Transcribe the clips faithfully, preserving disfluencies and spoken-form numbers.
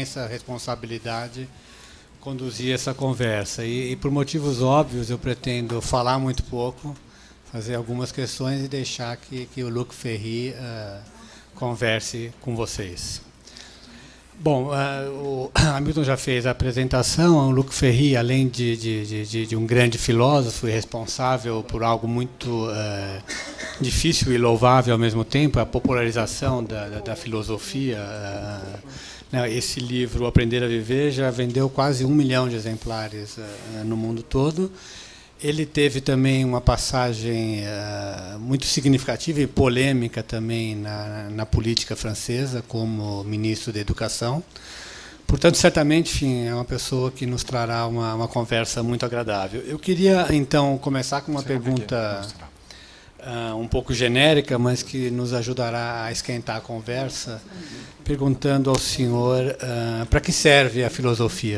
imensa responsabilidade conduzir essa conversa. E, e por motivos óbvios, eu pretendo falar muito pouco, fazer algumas questões e deixar que, que o Luc Ferry uh, converse com vocês. Bom, uh, o Hamilton já fez a apresentação. O Luc Ferry, além de, de, de, de um grande filósofo e responsável por algo muito uh, difícil e louvável ao mesmo tempo, a popularização da, da, da filosofia. Uh, né, esse livro, Aprender a Viver, já vendeu quase um milhão de exemplares uh, no mundo todo. Ele teve também uma passagem uh, muito significativa e polêmica também na, na política francesa, como ministro da Educação. Portanto, certamente, enfim, é uma pessoa que nos trará uma, uma conversa muito agradável. Eu queria, então, começar com uma pergunta uh, um pouco genérica, mas que nos ajudará a esquentar a conversa, perguntando ao senhor uh, para que serve a filosofia?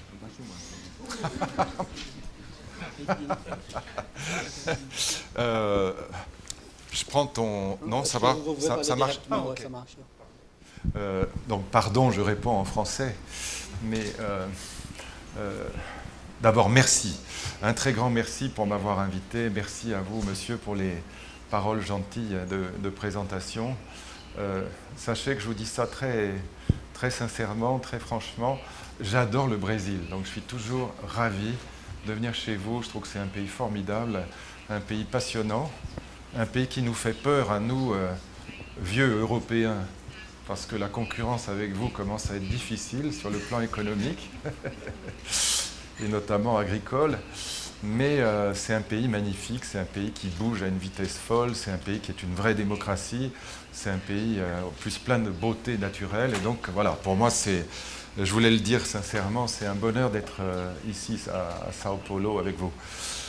euh, je prends ton... Non, ça va, ça, ça marche. Ah, okay. euh, donc, pardon, je réponds en français. Mais euh, euh, d'abord, merci. Un très grand merci pour m'avoir invité. Merci à vous, monsieur, pour les paroles gentilles de, de présentation. Euh, sachez que je vous dis ça très, très sincèrement, très franchement. J'adore le Brésil, donc je suis toujours ravi de venir chez vous. Je trouve que c'est un pays formidable, un pays passionnant, un pays qui nous fait peur à nous, euh, vieux Européens, parce que la concurrence avec vous commence à être difficile sur le plan économique, et notamment agricole. Mais euh, c'est un pays magnifique, c'est un pays qui bouge à une vitesse folle, c'est un pays qui est une vraie démocratie, c'est un pays euh, au plus plein de beauté naturelle. Et donc voilà, pour moi c'est... Je voulais le dire sincèrement, c'est un bonheur d'être euh, ici à, à Sao Paulo avec vous.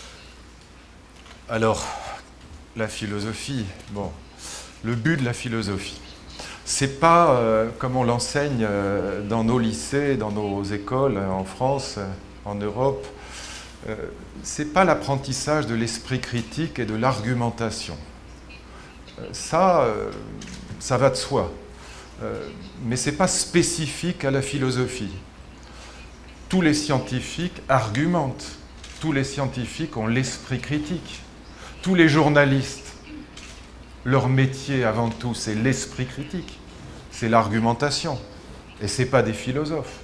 Alors, la philosophie, bon, le but de la philosophie, c'est pas euh, comme on l'enseigne euh, dans nos lycées, dans nos écoles euh, en France, euh, en Europe, euh, c'est pas l'apprentissage de l'esprit critique et de l'argumentation. Euh, ça, euh, ça va de soi. Euh, mais ce n'est pas spécifique à la philosophie. Tous les scientifiques argumentent, tous les scientifiques ont l'esprit critique, tous les journalistes, leur métier avant tout, c'est l'esprit critique, c'est l'argumentation, et ce n'est pas des philosophes.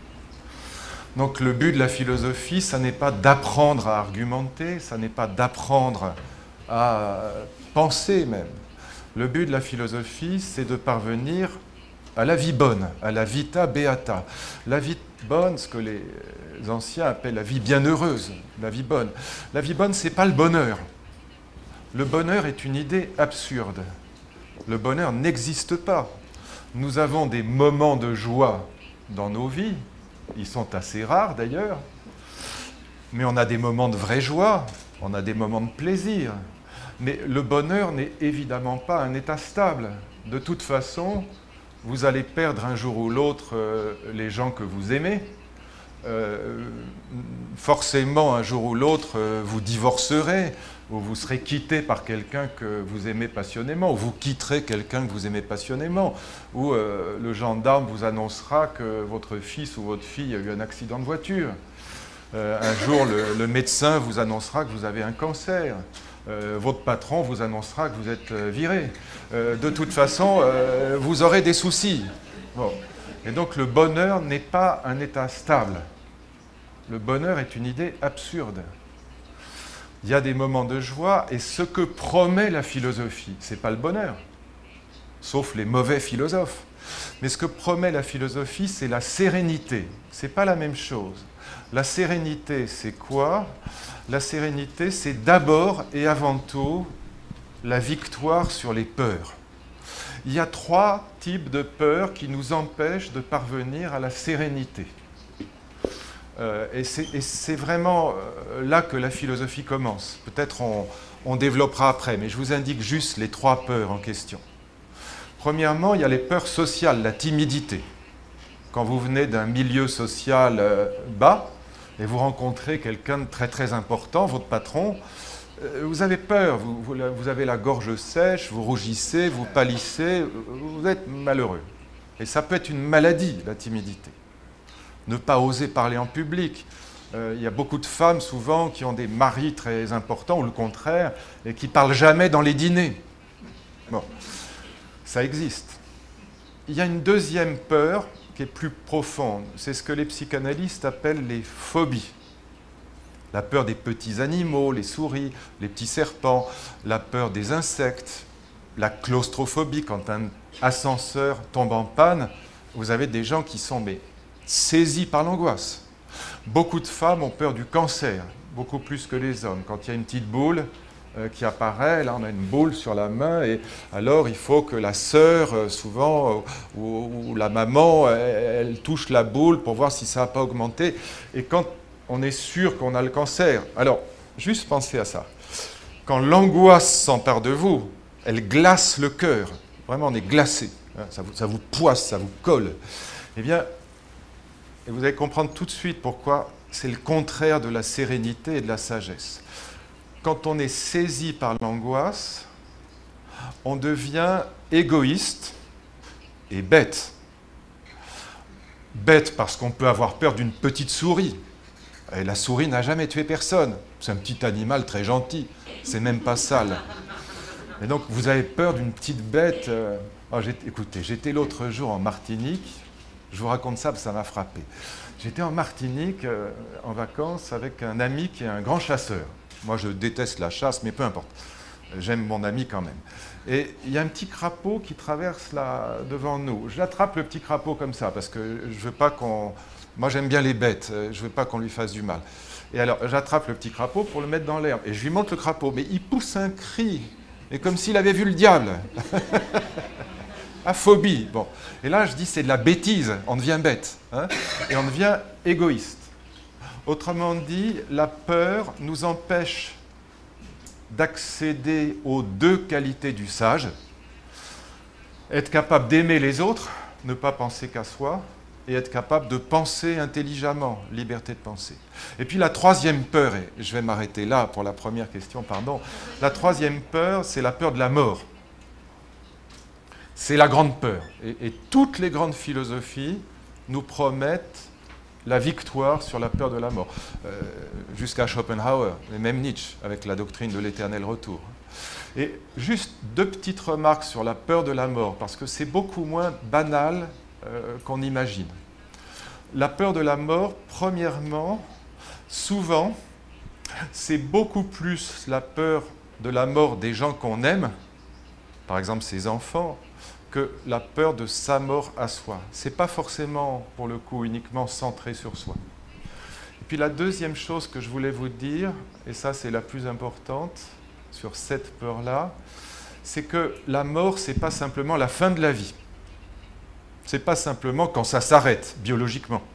Donc le but de la philosophie, ça n'est pas d'apprendre à argumenter, ça n'est pas d'apprendre à penser même. Le but de la philosophie, c'est de parvenir à la vie bonne, à la vita beata. La vie bonne, ce que les anciens appellent la vie bienheureuse, la vie bonne. La vie bonne, ce n'est pas le bonheur. Le bonheur est une idée absurde. Le bonheur n'existe pas. Nous avons des moments de joie dans nos vies, ils sont assez rares d'ailleurs, mais on a des moments de vraie joie, on a des moments de plaisir. Mais le bonheur n'est évidemment pas un état stable. De toute façon, vous allez perdre un jour ou l'autre euh, les gens que vous aimez. Euh, forcément, un jour ou l'autre, euh, vous divorcerez, ou vous serez quitté par quelqu'un que vous aimez passionnément, ou vous quitterez quelqu'un que vous aimez passionnément, ou euh, le gendarme vous annoncera que votre fils ou votre fille a eu un accident de voiture. Euh, un jour, le, le médecin vous annoncera que vous avez un cancer. Euh, votre patron vous annoncera que vous êtes euh, viré. Euh, de toute façon, euh, vous aurez des soucis. Bon. Et donc le bonheur n'est pas un état stable. Le bonheur est une idée absurde. Il y a des moments de joie, et ce que promet la philosophie, ce n'est pas le bonheur, sauf les mauvais philosophes. Mais ce que promet la philosophie, c'est la sérénité. Ce n'est pas la même chose. La sérénité, c'est quoi ? La sérénité, c'est d'abord et avant tout la victoire sur les peurs. Il y a trois types de peurs qui nous empêchent de parvenir à la sérénité. Euh, et c'est vraiment euh, là que la philosophie commence. Peut-être on, on développera après, mais je vous indique juste les trois peurs en question. Premièrement, il y a les peurs sociales, la timidité. Quand vous venez d'un milieu social euh, bas, et vous rencontrez quelqu'un de très très important, votre patron, euh, vous avez peur, vous, vous, vous avez la gorge sèche, vous rougissez, vous pâlissez, vous êtes malheureux. Et ça peut être une maladie, la timidité. Ne pas oser parler en public. Euh, il y a beaucoup de femmes, souvent, qui ont des maris très importants, ou le contraire, et qui ne parlent jamais dans les dîners. Bon, ça existe. Il y a une deuxième peur qui est plus profonde. C'est ce que les psychanalystes appellent les phobies. La peur des petits animaux, les souris, les petits serpents, la peur des insectes, la claustrophobie, quand un ascenseur tombe en panne, vous avez des gens qui sont mais, saisis par l'angoisse. Beaucoup de femmes ont peur du cancer, beaucoup plus que les hommes. Quand il y a une petite boule euh, qui apparaît, là on a une boule sur la main, et alors il faut que la sœur, euh, souvent, euh, ou, ou la maman, elle, elle touche la boule pour voir si ça n'a pas augmenté. Et quand on est sûr qu'on a le cancer, alors juste pensez à ça. Quand l'angoisse s'empare de vous, elle glace le cœur. Vraiment, on est glacé. Hein, ça, vous, ça vous poisse, ça vous colle. Eh bien, et vous allez comprendre tout de suite pourquoi c'est le contraire de la sérénité et de la sagesse. Quand on est saisi par l'angoisse, on devient égoïste et bête. Bête parce qu'on peut avoir peur d'une petite souris. Et la souris n'a jamais tué personne. C'est un petit animal très gentil. C'est même pas sale. Et donc, vous avez peur d'une petite bête. Euh... Oh, j'étais... Écoutez, j'étais l'autre jour en Martinique. Je vous raconte ça parce que ça m'a frappé. J'étais en Martinique euh, en vacances avec un ami qui est un grand chasseur. Moi, je déteste la chasse, mais peu importe. J'aime mon ami quand même. Et il y a un petit crapaud qui traverse là devant nous. Je l'attrape, le petit crapaud, comme ça, parce que je veux pas qu'on... Moi, j'aime bien les bêtes. Je veux pas qu'on lui fasse du mal. Et alors, j'attrape le petit crapaud pour le mettre dans l'herbe. Et je lui montre le crapaud. Mais il pousse un cri. Et comme s'il avait vu le diable. À phobie. Bon. Et là, je dis, c'est de la bêtise. On devient bête. Hein, et on devient égoïste. Autrement dit, la peur nous empêche d'accéder aux deux qualités du sage. Être capable d'aimer les autres, ne pas penser qu'à soi, et être capable de penser intelligemment, liberté de penser. Et puis la troisième peur, et je vais m'arrêter là pour la première question, pardon, la troisième peur, c'est la peur de la mort. C'est la grande peur. Et, et toutes les grandes philosophies nous promettent la victoire sur la peur de la mort, euh, jusqu'à Schopenhauer, et même Nietzsche, avec la doctrine de l'éternel retour. Et juste deux petites remarques sur la peur de la mort, parce que c'est beaucoup moins banal euh, qu'on imagine. La peur de la mort, premièrement, souvent, c'est beaucoup plus la peur de la mort des gens qu'on aime, par exemple ses enfants, que la peur de sa mort à soi. Ce n'est pas forcément, pour le coup, uniquement centré sur soi. Et puis la deuxième chose que je voulais vous dire, et ça c'est la plus importante sur cette peur-là, c'est que la mort, ce n'est pas simplement la fin de la vie. Ce n'est pas simplement quand ça s'arrête biologiquement.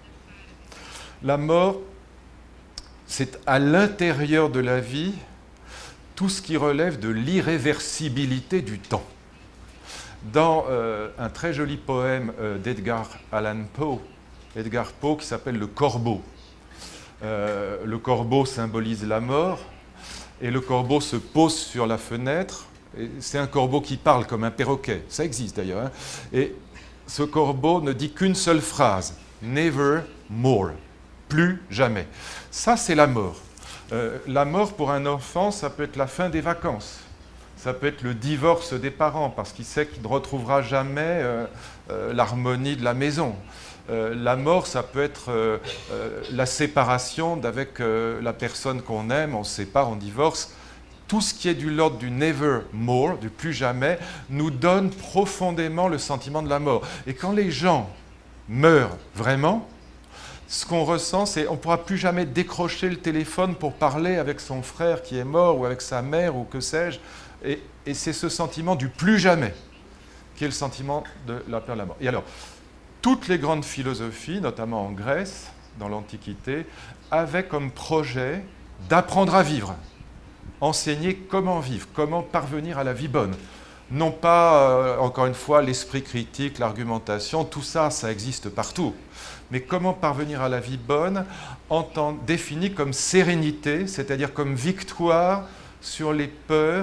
La mort, c'est à l'intérieur de la vie tout ce qui relève de l'irréversibilité du temps. Dans euh, un très joli poème euh, d'Edgar Allan Poe, Edgar Poe qui s'appelle « Le corbeau ». Euh, le corbeau symbolise la mort, et le corbeau se pose sur la fenêtre. C'est un corbeau qui parle comme un perroquet, ça existe d'ailleurs. Hein, et ce corbeau ne dit qu'une seule phrase, « Never more », plus jamais. Ça, c'est la mort. Euh, la mort pour un enfant, ça peut être la fin des vacances. Ça peut être le divorce des parents, parce qu'il sait qu'il ne retrouvera jamais euh, euh, l'harmonie de la maison. Euh, la mort, ça peut être euh, euh, la séparation d'avec euh, la personne qu'on aime, on se sépare, on divorce. Tout ce qui est du l'ordre du never more, du plus jamais, nous donne profondément le sentiment de la mort. Et quand les gens meurent vraiment, ce qu'on ressent, c'est qu'on ne pourra plus jamais décrocher le téléphone pour parler avec son frère qui est mort, ou avec sa mère, ou que sais-je. Et, et c'est ce sentiment du plus jamais qui est le sentiment de la peur de la mort. Et alors, toutes les grandes philosophies, notamment en Grèce, dans l'Antiquité, avaient comme projet d'apprendre à vivre, enseigner comment vivre, comment parvenir à la vie bonne. Non pas, euh, encore une fois, l'esprit critique, l'argumentation, tout ça, ça existe partout. Mais comment parvenir à la vie bonne, entend, défini comme sérénité, c'est-à-dire comme victoire sur les peurs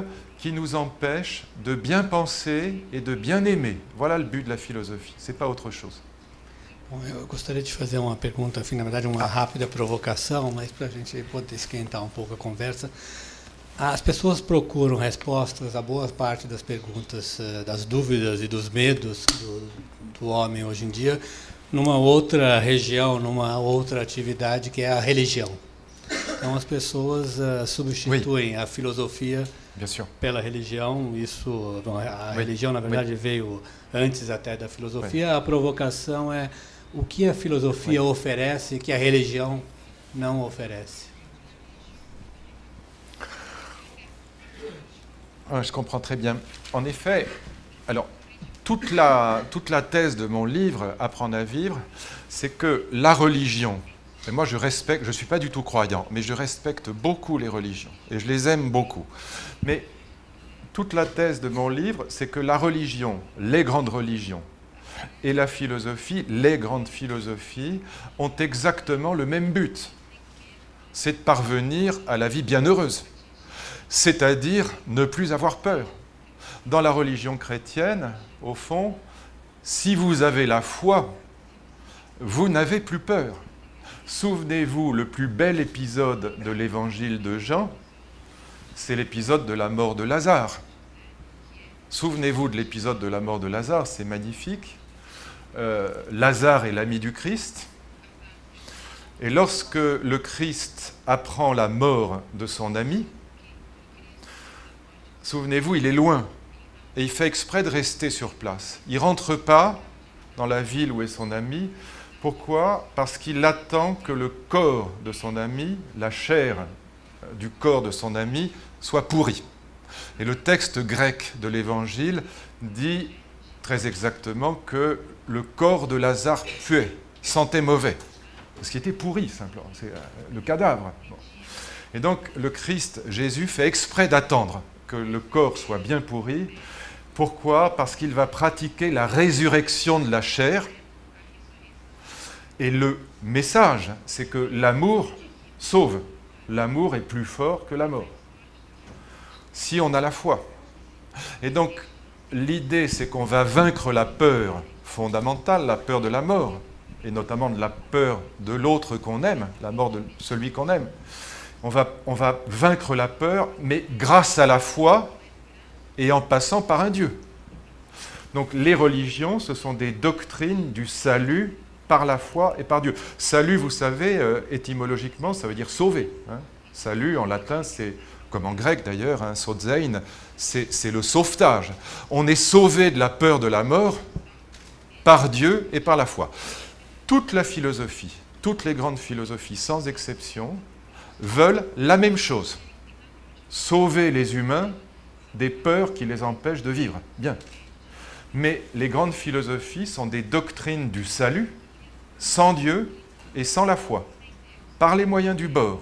qui nous empêche de bien penser et de bien aimer. Voilà le but de la philosophie, ce n'est pas autre chose. Bom, eu gostaria de fazer uma pergunta, enfim, na verdade uma rápida provocação, mas para a gente poder esquentar um pouco a conversa. As pessoas procuram respostas a boa parte das perguntas, das dúvidas e dos medos do, do homem hoje em dia, numa outra região, numa outra atividade que é a religião. Então as pessoas uh, substituem oui. a filosofia pela religião. Isso, bom, a oui. religião na verdade oui. veio antes até da filosofia. Oui. A provocação é o que a filosofia oui. oferece que a religião não oferece. Ah, je comprends très bien. En effet, alors, toute la, toute la thèse de mon livre, Apprendre à vivre, c'est que la religion, et moi je respecte, je ne suis pas du tout croyant, mais je respecte beaucoup les religions, et je les aime beaucoup. Mais toute la thèse de mon livre, c'est que la religion, les grandes religions, et la philosophie, les grandes philosophies, ont exactement le même but. C'est de parvenir à la vie bienheureuse. C'est-à-dire ne plus avoir peur. Dans la religion chrétienne, au fond, si vous avez la foi, vous n'avez plus peur. Souvenez-vous, le plus bel épisode de l'évangile de Jean, c'est l'épisode de la mort de Lazare. Souvenez-vous de l'épisode de la mort de Lazare, c'est magnifique. Euh, Lazare est l'ami du Christ. Et lorsque le Christ apprend la mort de son ami, souvenez-vous, il est loin et il fait exprès de rester sur place. Il ne rentre pas dans la ville où est son ami. Pourquoi? Parce qu'il attend que le corps de son ami, la chair du corps de son ami, soit pourri. Et le texte grec de l'Évangile dit très exactement que le corps de Lazare puait, sentait mauvais. Parce qu'il était pourri, simplement. C'est le cadavre. Bon. Et donc, le Christ, Jésus, fait exprès d'attendre que le corps soit bien pourri. Pourquoi? Parce qu'il va pratiquer la résurrection de la chair. Et le message, c'est que l'amour sauve. L'amour est plus fort que la mort. Si on a la foi. Et donc, l'idée, c'est qu'on va vaincre la peur fondamentale, la peur de la mort, et notamment de la peur de l'autre qu'on aime, la mort de celui qu'on aime. On va, on va vaincre la peur, mais grâce à la foi et en passant par un Dieu. Donc les religions, ce sont des doctrines du salut par la foi et par Dieu. Salut, vous savez, euh, étymologiquement, ça veut dire sauver. Hein. Salut, en latin, c'est, comme en grec d'ailleurs, hein, sozein, c'est, c'est le sauvetage. On est sauvé de la peur de la mort par Dieu et par la foi. Toute la philosophie, toutes les grandes philosophies, sans exception, veulent la même chose. Sauver les humains des peurs qui les empêchent de vivre. Bien. Mais les grandes philosophies sont des doctrines du salut, sans Dieu et sans la foi, par les moyens du bord.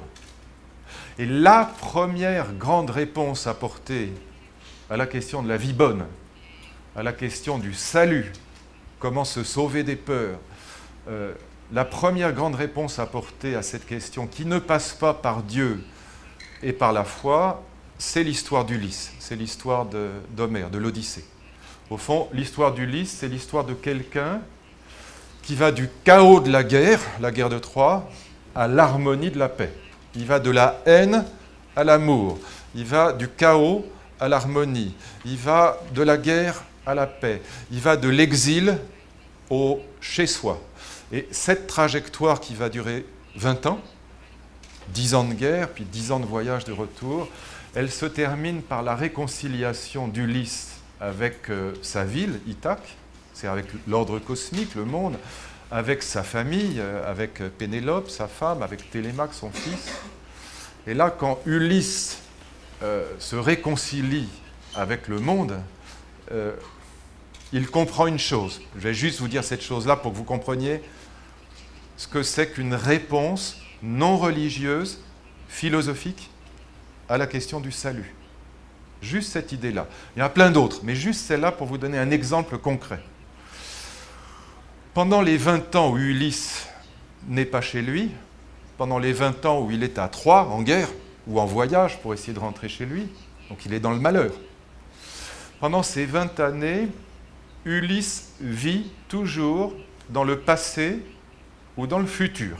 Et la première grande réponse apportée à la question de la vie bonne, à la question du salut, comment se sauver des peurs, euh, la première grande réponse apportée à cette question, qui ne passe pas par Dieu et par la foi, c'est l'histoire d'Ulysse, c'est l'histoire de, d'Homère, de l'Odyssée. Au fond, l'histoire d'Ulysse, c'est l'histoire de quelqu'un qui va du chaos de la guerre, la guerre de Troie, à l'harmonie de la paix. Il va de la haine à l'amour, il va du chaos à l'harmonie, il va de la guerre à la paix, il va de l'exil au chez-soi. Et cette trajectoire qui va durer vingt ans, dix ans de guerre, puis dix ans de voyage de retour, elle se termine par la réconciliation d'Ulysse avec euh, sa ville, Ithaque, c'est avec l'ordre cosmique, le monde, avec sa famille, euh, avec Pénélope, sa femme, avec Télémaque, son fils. Et là, quand Ulysse euh, se réconcilie avec le monde, euh, il comprend une chose. Je vais juste vous dire cette chose-là pour que vous compreniez ce que c'est qu'une réponse non religieuse, philosophique, à la question du salut. Juste cette idée-là. Il y en a plein d'autres, mais juste celle-là pour vous donner un exemple concret. Pendant les vingt ans où Ulysse n'est pas chez lui, pendant les vingt ans où il est à Troie, en guerre, ou en voyage pour essayer de rentrer chez lui, donc il est dans le malheur, Pendant ces vingt années, Ulysse vit toujours dans le passé ou dans le futur.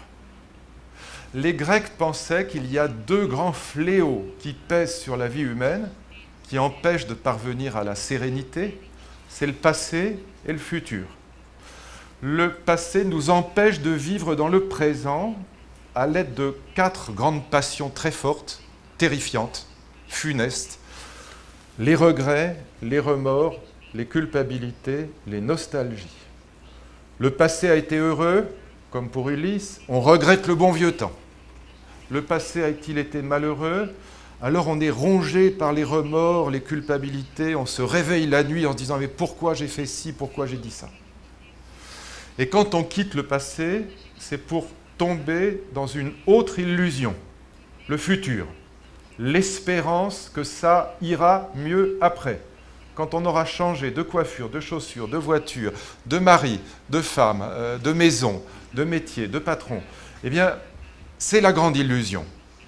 Les Grecs pensaient qu'il y a deux grands fléaux qui pèsent sur la vie humaine, qui empêchent de parvenir à la sérénité, c'est le passé et le futur. Le passé nous empêche de vivre dans le présent à l'aide de quatre grandes passions très fortes, terrifiantes, funestes, les regrets, les remords, les culpabilités, les nostalgies. Le passé a été heureux, comme pour Ulysse, on regrette le bon vieux temps. Le passé a-t-il été malheureux? Alors on est rongé par les remords, les culpabilités, on se réveille la nuit en se disant « mais pourquoi j'ai fait ci, pourquoi j'ai dit ça ?» Et quand on quitte le passé, c'est pour tomber dans une autre illusion, le futur, l'espérance que ça ira mieux après. Quand on aura changé de coiffure, de chaussures, de voiture, de mari, de femme, euh, de maison, de métier, de patron, eh bien, c'est la grande illusion.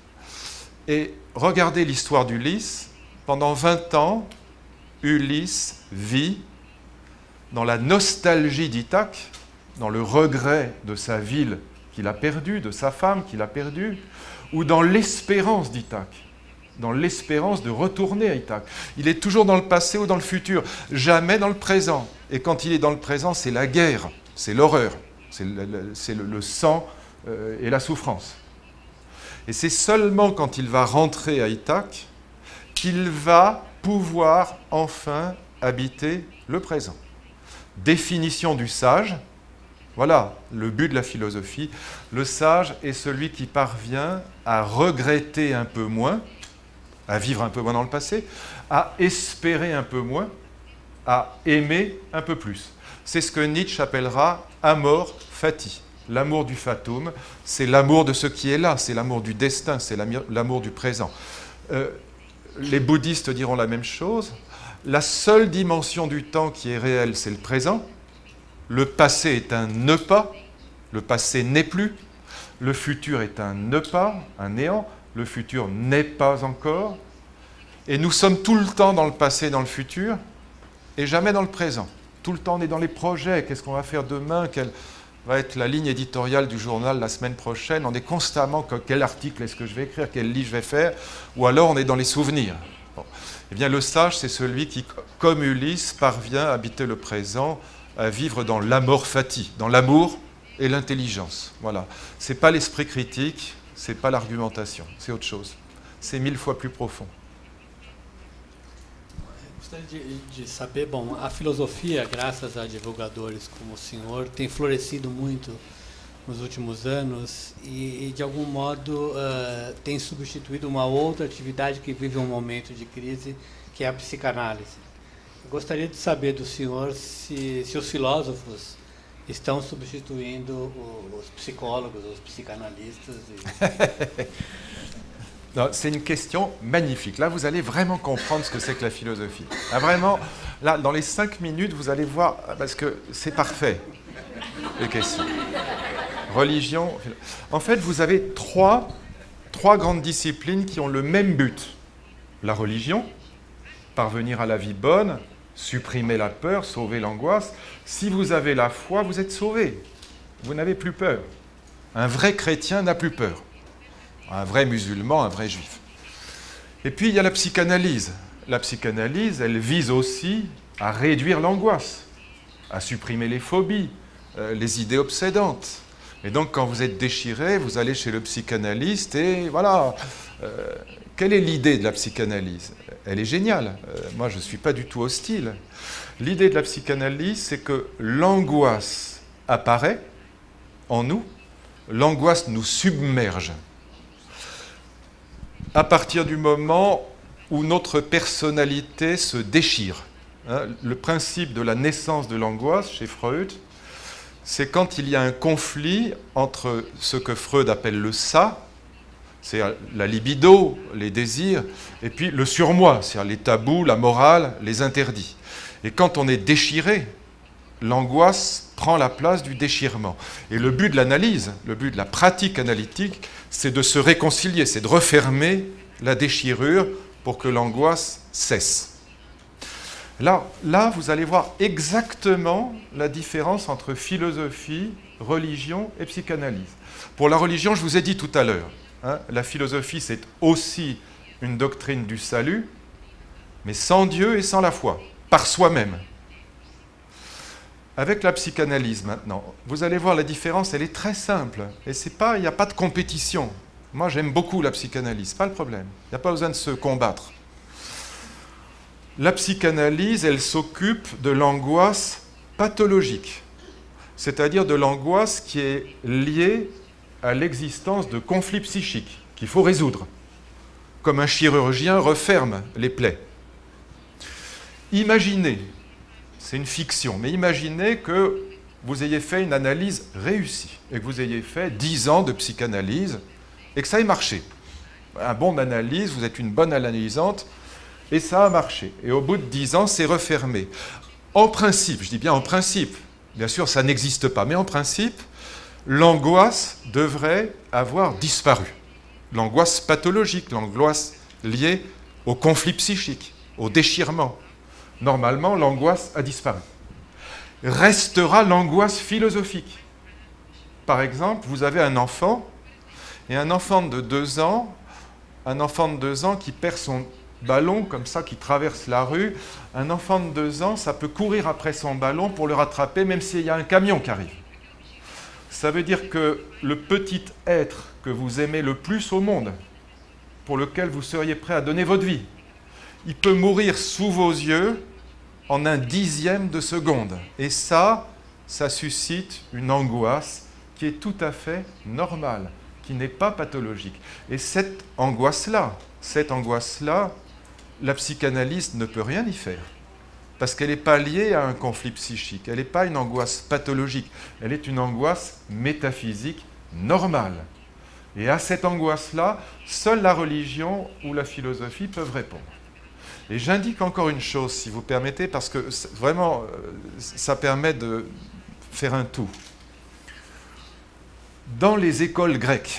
Et regardez l'histoire d'Ulysse. Pendant vingt ans, Ulysse vit dans la nostalgie d'Ithaque, dans le regret de sa ville qu'il a perdue, de sa femme qu'il a perdue, ou dans l'espérance d'Ithaque, dans l'espérance de retourner à Ithaque. Il est toujours dans le passé ou dans le futur, jamais dans le présent. Et quand il est dans le présent, c'est la guerre, c'est l'horreur, c'est le, le, c'est le, le sang euh, et la souffrance. Et c'est seulement quand il va rentrer à Ithaque qu'il va pouvoir enfin habiter le présent. Définition du sage, voilà le but de la philosophie. Le sage est celui qui parvient à regretter un peu moins, à vivre un peu moins dans le passé, à espérer un peu moins, à aimer un peu plus. C'est ce que Nietzsche appellera amor fati. L'amour du fatum, c'est l'amour de ce qui est là, c'est l'amour du destin, c'est l'amour du présent. Euh, les bouddhistes diront la même chose. La seule dimension du temps qui est réelle, c'est le présent. Le passé est un ne pas, le passé n'est plus. Le futur est un ne pas, un néant. Le futur n'est pas encore. Et nous sommes tout le temps dans le passé et dans le futur, et jamais dans le présent. Tout le temps, on est dans les projets. Qu'est-ce qu'on va faire demain? Quelle va être la ligne éditoriale du journal la semaine prochaine? On est constamment, quel article est-ce que je vais écrire, quel livre je vais faire, ou alors on est dans les souvenirs. Bon. Eh bien, le sage, c'est celui qui, comme Ulysse, parvient à habiter le présent, à vivre dans l'amor fati, dans l'amour et l'intelligence. Voilà. Ce n'est pas l'esprit critique, ce n'est pas l'argumentation, c'est autre chose. C'est mille fois plus profond. Gostaria de, de saber, bom, a filosofia, graças a divulgadores como o senhor, tem florescido muito nos últimos anos e, e de algum modo, uh, tem substituído uma outra atividade que vive um momento de crise, que é a psicanálise. Eu gostaria de saber do senhor se, se os filósofos estão substituindo o, os psicólogos, os psicanalistas. E... C'est une question magnifique. Là, vous allez vraiment comprendre ce que c'est que la philosophie. Là, vraiment, là, dans les cinq minutes, vous allez voir, parce que c'est parfait, les questions. Religion. En fait, vous avez trois, trois grandes disciplines qui ont le même but. La religion, parvenir à la vie bonne, supprimer la peur, sauver l'angoisse. Si vous avez la foi, vous êtes sauvé. Vous n'avez plus peur. Un vrai chrétien n'a plus peur. Un vrai musulman, un vrai juif. Et puis, il y a la psychanalyse. La psychanalyse, elle vise aussi à réduire l'angoisse, à supprimer les phobies, euh, les idées obsédantes. Et donc, quand vous êtes déchiré, vous allez chez le psychanalyste et voilà. Euh, quelle est l'idée de la psychanalyse? Elle est géniale. Euh, moi, je ne suis pas du tout hostile. L'idée de la psychanalyse, c'est que l'angoisse apparaît en nous, l'angoisse nous submerge. À partir du moment où notre personnalité se déchire. Hein, le principe de la naissance de l'angoisse, chez Freud, c'est quand il y a un conflit entre ce que Freud appelle le ça, c'est la libido, les désirs, et puis le surmoi, c'est-à-dire les tabous, la morale, les interdits. Et quand on est déchiré, l'angoisse prend la place du déchirement. Et le but de l'analyse, le but de la pratique analytique, c'est de se réconcilier, c'est de refermer la déchirure pour que l'angoisse cesse. Là, là, vous allez voir exactement la différence entre philosophie, religion et psychanalyse. Pour la religion, je vous ai dit tout à l'heure, hein, la philosophie, c'est aussi une doctrine du salut, mais sans Dieu et sans la foi, par soi-même. Avec la psychanalyse maintenant, vous allez voir la différence, elle est très simple. Et c'est pas, il n'y a pas de compétition. Moi, j'aime beaucoup la psychanalyse, pas le problème. Il n'y a pas besoin de se combattre. La psychanalyse, elle s'occupe de l'angoisse pathologique, c'est-à-dire de l'angoisse qui est liée à l'existence de conflits psychiques qu'il faut résoudre, comme un chirurgien referme les plaies. Imaginez, c'est une fiction, mais imaginez que vous ayez fait une analyse réussie et que vous ayez fait dix ans de psychanalyse et que ça ait marché. Un bon analyse, vous êtes une bonne analysante, et ça a marché. Et au bout de dix ans, c'est refermé. En principe, je dis bien en principe, bien sûr ça n'existe pas, mais en principe, l'angoisse devrait avoir disparu. L'angoisse pathologique, l'angoisse liée au conflit psychique, au déchirement. Normalement, l'angoisse a disparu. Restera l'angoisse philosophique. Par exemple, vous avez un enfant, et un enfant de deux ans, un enfant de deux ans qui perd son ballon, comme ça, qui traverse la rue, un enfant de deux ans, ça peut courir après son ballon pour le rattraper, même s'il y a un camion qui arrive. Ça veut dire que le petit être que vous aimez le plus au monde, pour lequel vous seriez prêt à donner votre vie, il peut mourir sous vos yeux en un dixième de seconde. Et ça, ça suscite une angoisse qui est tout à fait normale, qui n'est pas pathologique. Et cette angoisse-là, cette angoisse-là, la psychanalyse ne peut rien y faire. Parce qu'elle n'est pas liée à un conflit psychique. Elle n'est pas une angoisse pathologique. Elle est une angoisse métaphysique normale. Et à cette angoisse-là, seule la religion ou la philosophie peuvent répondre. Et j'indique encore une chose, si vous permettez, parce que vraiment, ça permet de faire un tout. Dans les écoles grecques,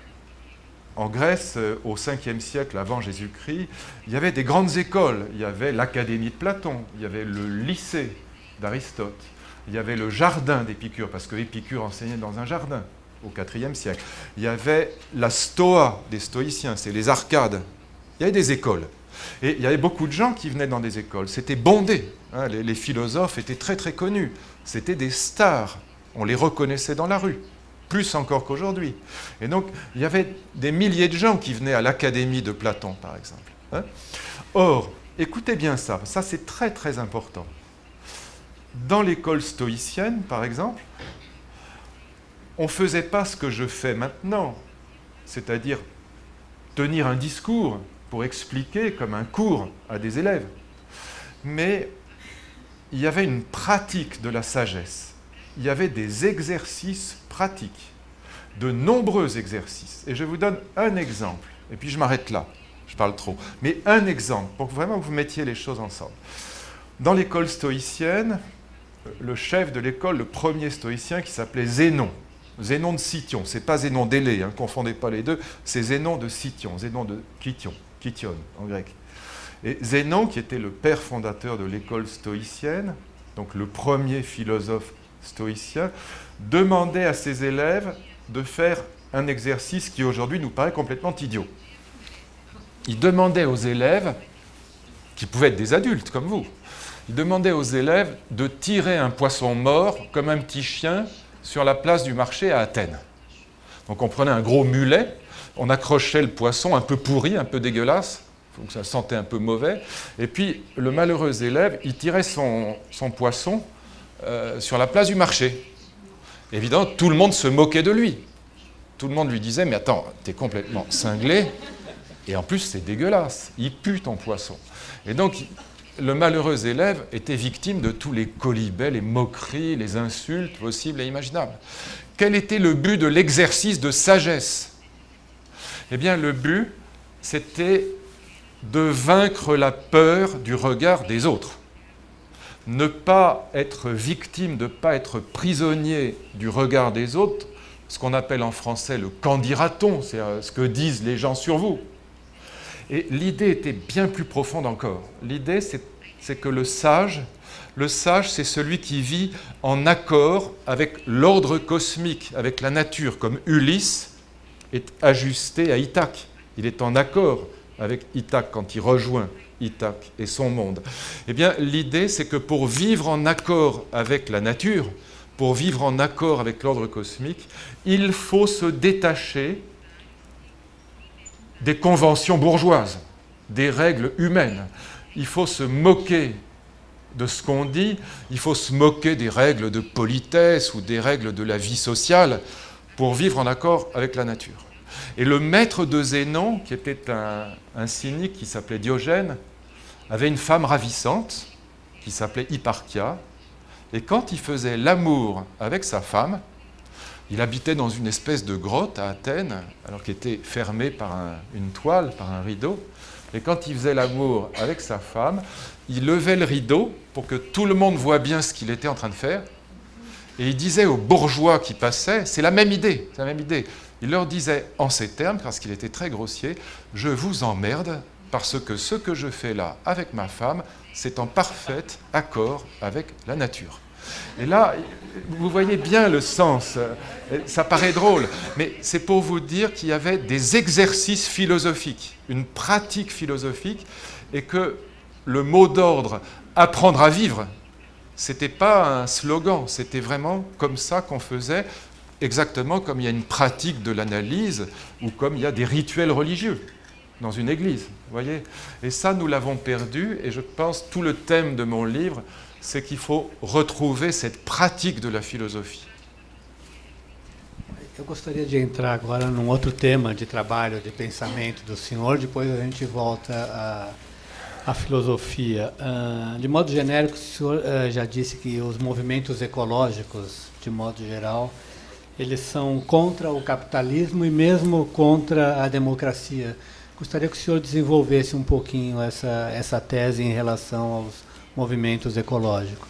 en Grèce, au cinquième siècle avant Jésus-Christ, il y avait des grandes écoles. Il y avait l'Académie de Platon, il y avait le lycée d'Aristote, il y avait le jardin d'Épicure, parce que Épicure enseignait dans un jardin au quatrième siècle. Il y avait la Stoa des stoïciens, c'est les arcades. Il y avait des écoles. Et il y avait beaucoup de gens qui venaient dans des écoles. C'était bondé. Hein, les, les philosophes étaient très très connus. C'était des stars. On les reconnaissait dans la rue. Plus encore qu'aujourd'hui. Et donc, il y avait des milliers de gens qui venaient à l'Académie de Platon, par exemple. Hein. Or, écoutez bien ça, ça c'est très très important. Dans l'école stoïcienne, par exemple, on ne faisait pas ce que je fais maintenant, c'est-à-dire tenir un discours pour expliquer comme un cours à des élèves. Mais il y avait une pratique de la sagesse. Il y avait des exercices pratiques, de nombreux exercices. Et je vous donne un exemple, et puis je m'arrête là, je parle trop, mais un exemple, pour vraiment que vous mettiez les choses ensemble. Dans l'école stoïcienne, le chef de l'école, le premier stoïcien qui s'appelait Zénon, Zénon de Cityon, c'est pas Zénon d'Élée, ne hein, confondez pas les deux, c'est Zénon de Cityon, Zénon de Kition, Kition en grec. Et Zénon, qui était le père fondateur de l'école stoïcienne, donc le premier philosophe stoïcien, demandait à ses élèves de faire un exercice qui aujourd'hui nous paraît complètement idiot. Il demandait aux élèves, qui pouvaient être des adultes comme vous, il demandait aux élèves de tirer un poisson mort comme un petit chien sur la place du marché à Athènes. Donc on prenait un gros mulet, on accrochait le poisson un peu pourri, un peu dégueulasse, donc ça sentait un peu mauvais, et puis le malheureux élève, il tirait son, son poisson euh, sur la place du marché. Évidemment, tout le monde se moquait de lui. Tout le monde lui disait « Mais attends, t'es complètement cinglé, et en plus c'est dégueulasse, il pue ton poisson. » Et donc, le malheureux élève était victime de tous les quolibets, les moqueries, les insultes possibles et imaginables. Quel était le but de l'exercice de sagesse? Eh bien, le but, c'était de vaincre la peur du regard des autres. Ne pas être victime, de ne pas être prisonnier du regard des autres, ce qu'on appelle en français le qu'en dira-t-on, c'est ce que disent les gens sur vous. Et l'idée était bien plus profonde encore. L'idée, c'est que le sage, le sage, c'est celui qui vit en accord avec l'ordre cosmique, avec la nature, comme Ulysse est ajusté à Ithaque. Il est en accord avec Ithaque quand il rejoint Ithaque et son monde. Eh bien, l'idée, c'est que pour vivre en accord avec la nature, pour vivre en accord avec l'ordre cosmique, il faut se détacher des conventions bourgeoises, des règles humaines. Il faut se moquer de ce qu'on dit, il faut se moquer des règles de politesse ou des règles de la vie sociale pour vivre en accord avec la nature. Et le maître de Zénon, qui était un, un cynique qui s'appelait Diogène, avait une femme ravissante qui s'appelait Hipparchia, et quand il faisait l'amour avec sa femme, il habitait dans une espèce de grotte à Athènes, alors qu'il était fermé par un, une toile, par un rideau. Et quand il faisait l'amour avec sa femme, il levait le rideau pour que tout le monde voie bien ce qu'il était en train de faire. Et il disait aux bourgeois qui passaient, c'est la même idée, c'est la même idée. Il leur disait en ces termes, parce qu'il était très grossier, « Je vous emmerde parce que ce que je fais là avec ma femme, c'est en parfait accord avec la nature. » Et là, vous voyez bien le sens. Ça paraît drôle, mais c'est pour vous dire qu'il y avait des exercices philosophiques, une pratique philosophique, et que le mot d'ordre « apprendre à vivre », ce n'était pas un slogan, c'était vraiment comme ça qu'on faisait, exactement comme il y a une pratique de l'analyse ou comme il y a des rituels religieux dans une église, vous voyez. Et ça, nous l'avons perdu, et je pense tout le thème de mon livre, c'est qu'il faut retrouver cette pratique de la philosophie. Eu gostaria de entrar agora num outro tema de trabalho, de pensamento do senhor, depois a gente volta à, à filosofia. Uh, de modo genérico, o senhor uh, já disse que os movimentos ecológicos, de modo geral, eles são contra o capitalismo e mesmo contra a democracia. Gostaria que o senhor desenvolvesse um pouquinho essa, essa tese em relação aos movimentos écologiques.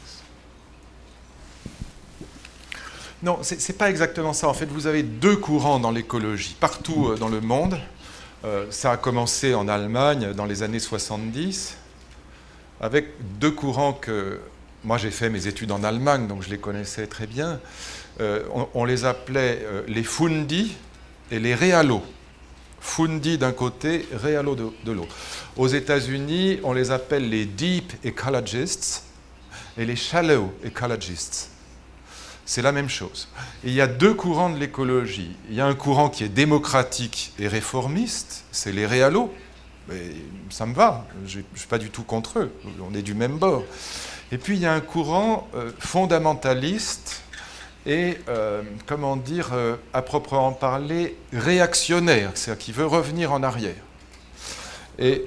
Non, ce n'est pas exactement ça. En fait, vous avez deux courants dans l'écologie, partout euh, dans le monde. Euh, ça a commencé en Allemagne dans les années soixante-dix, avec deux courants que... Moi, j'ai fait mes études en Allemagne, donc je les connaissais très bien. Euh, on, on les appelait euh, les Fundi et les Realo. Fundi d'un côté, Realo de, de l'autre. Aux États-Unis, on les appelle les Deep Ecologists et les Shallow Ecologists. C'est la même chose. Et il y a deux courants de l'écologie. Il y a un courant qui est démocratique et réformiste, c'est les Realo. Mais ça me va, je ne suis pas du tout contre eux, on est du même bord. Et puis il y a un courant euh, fondamentaliste et, euh, comment dire, euh, à proprement parler, réactionnaire, c'est-à-dire qui veut revenir en arrière. Et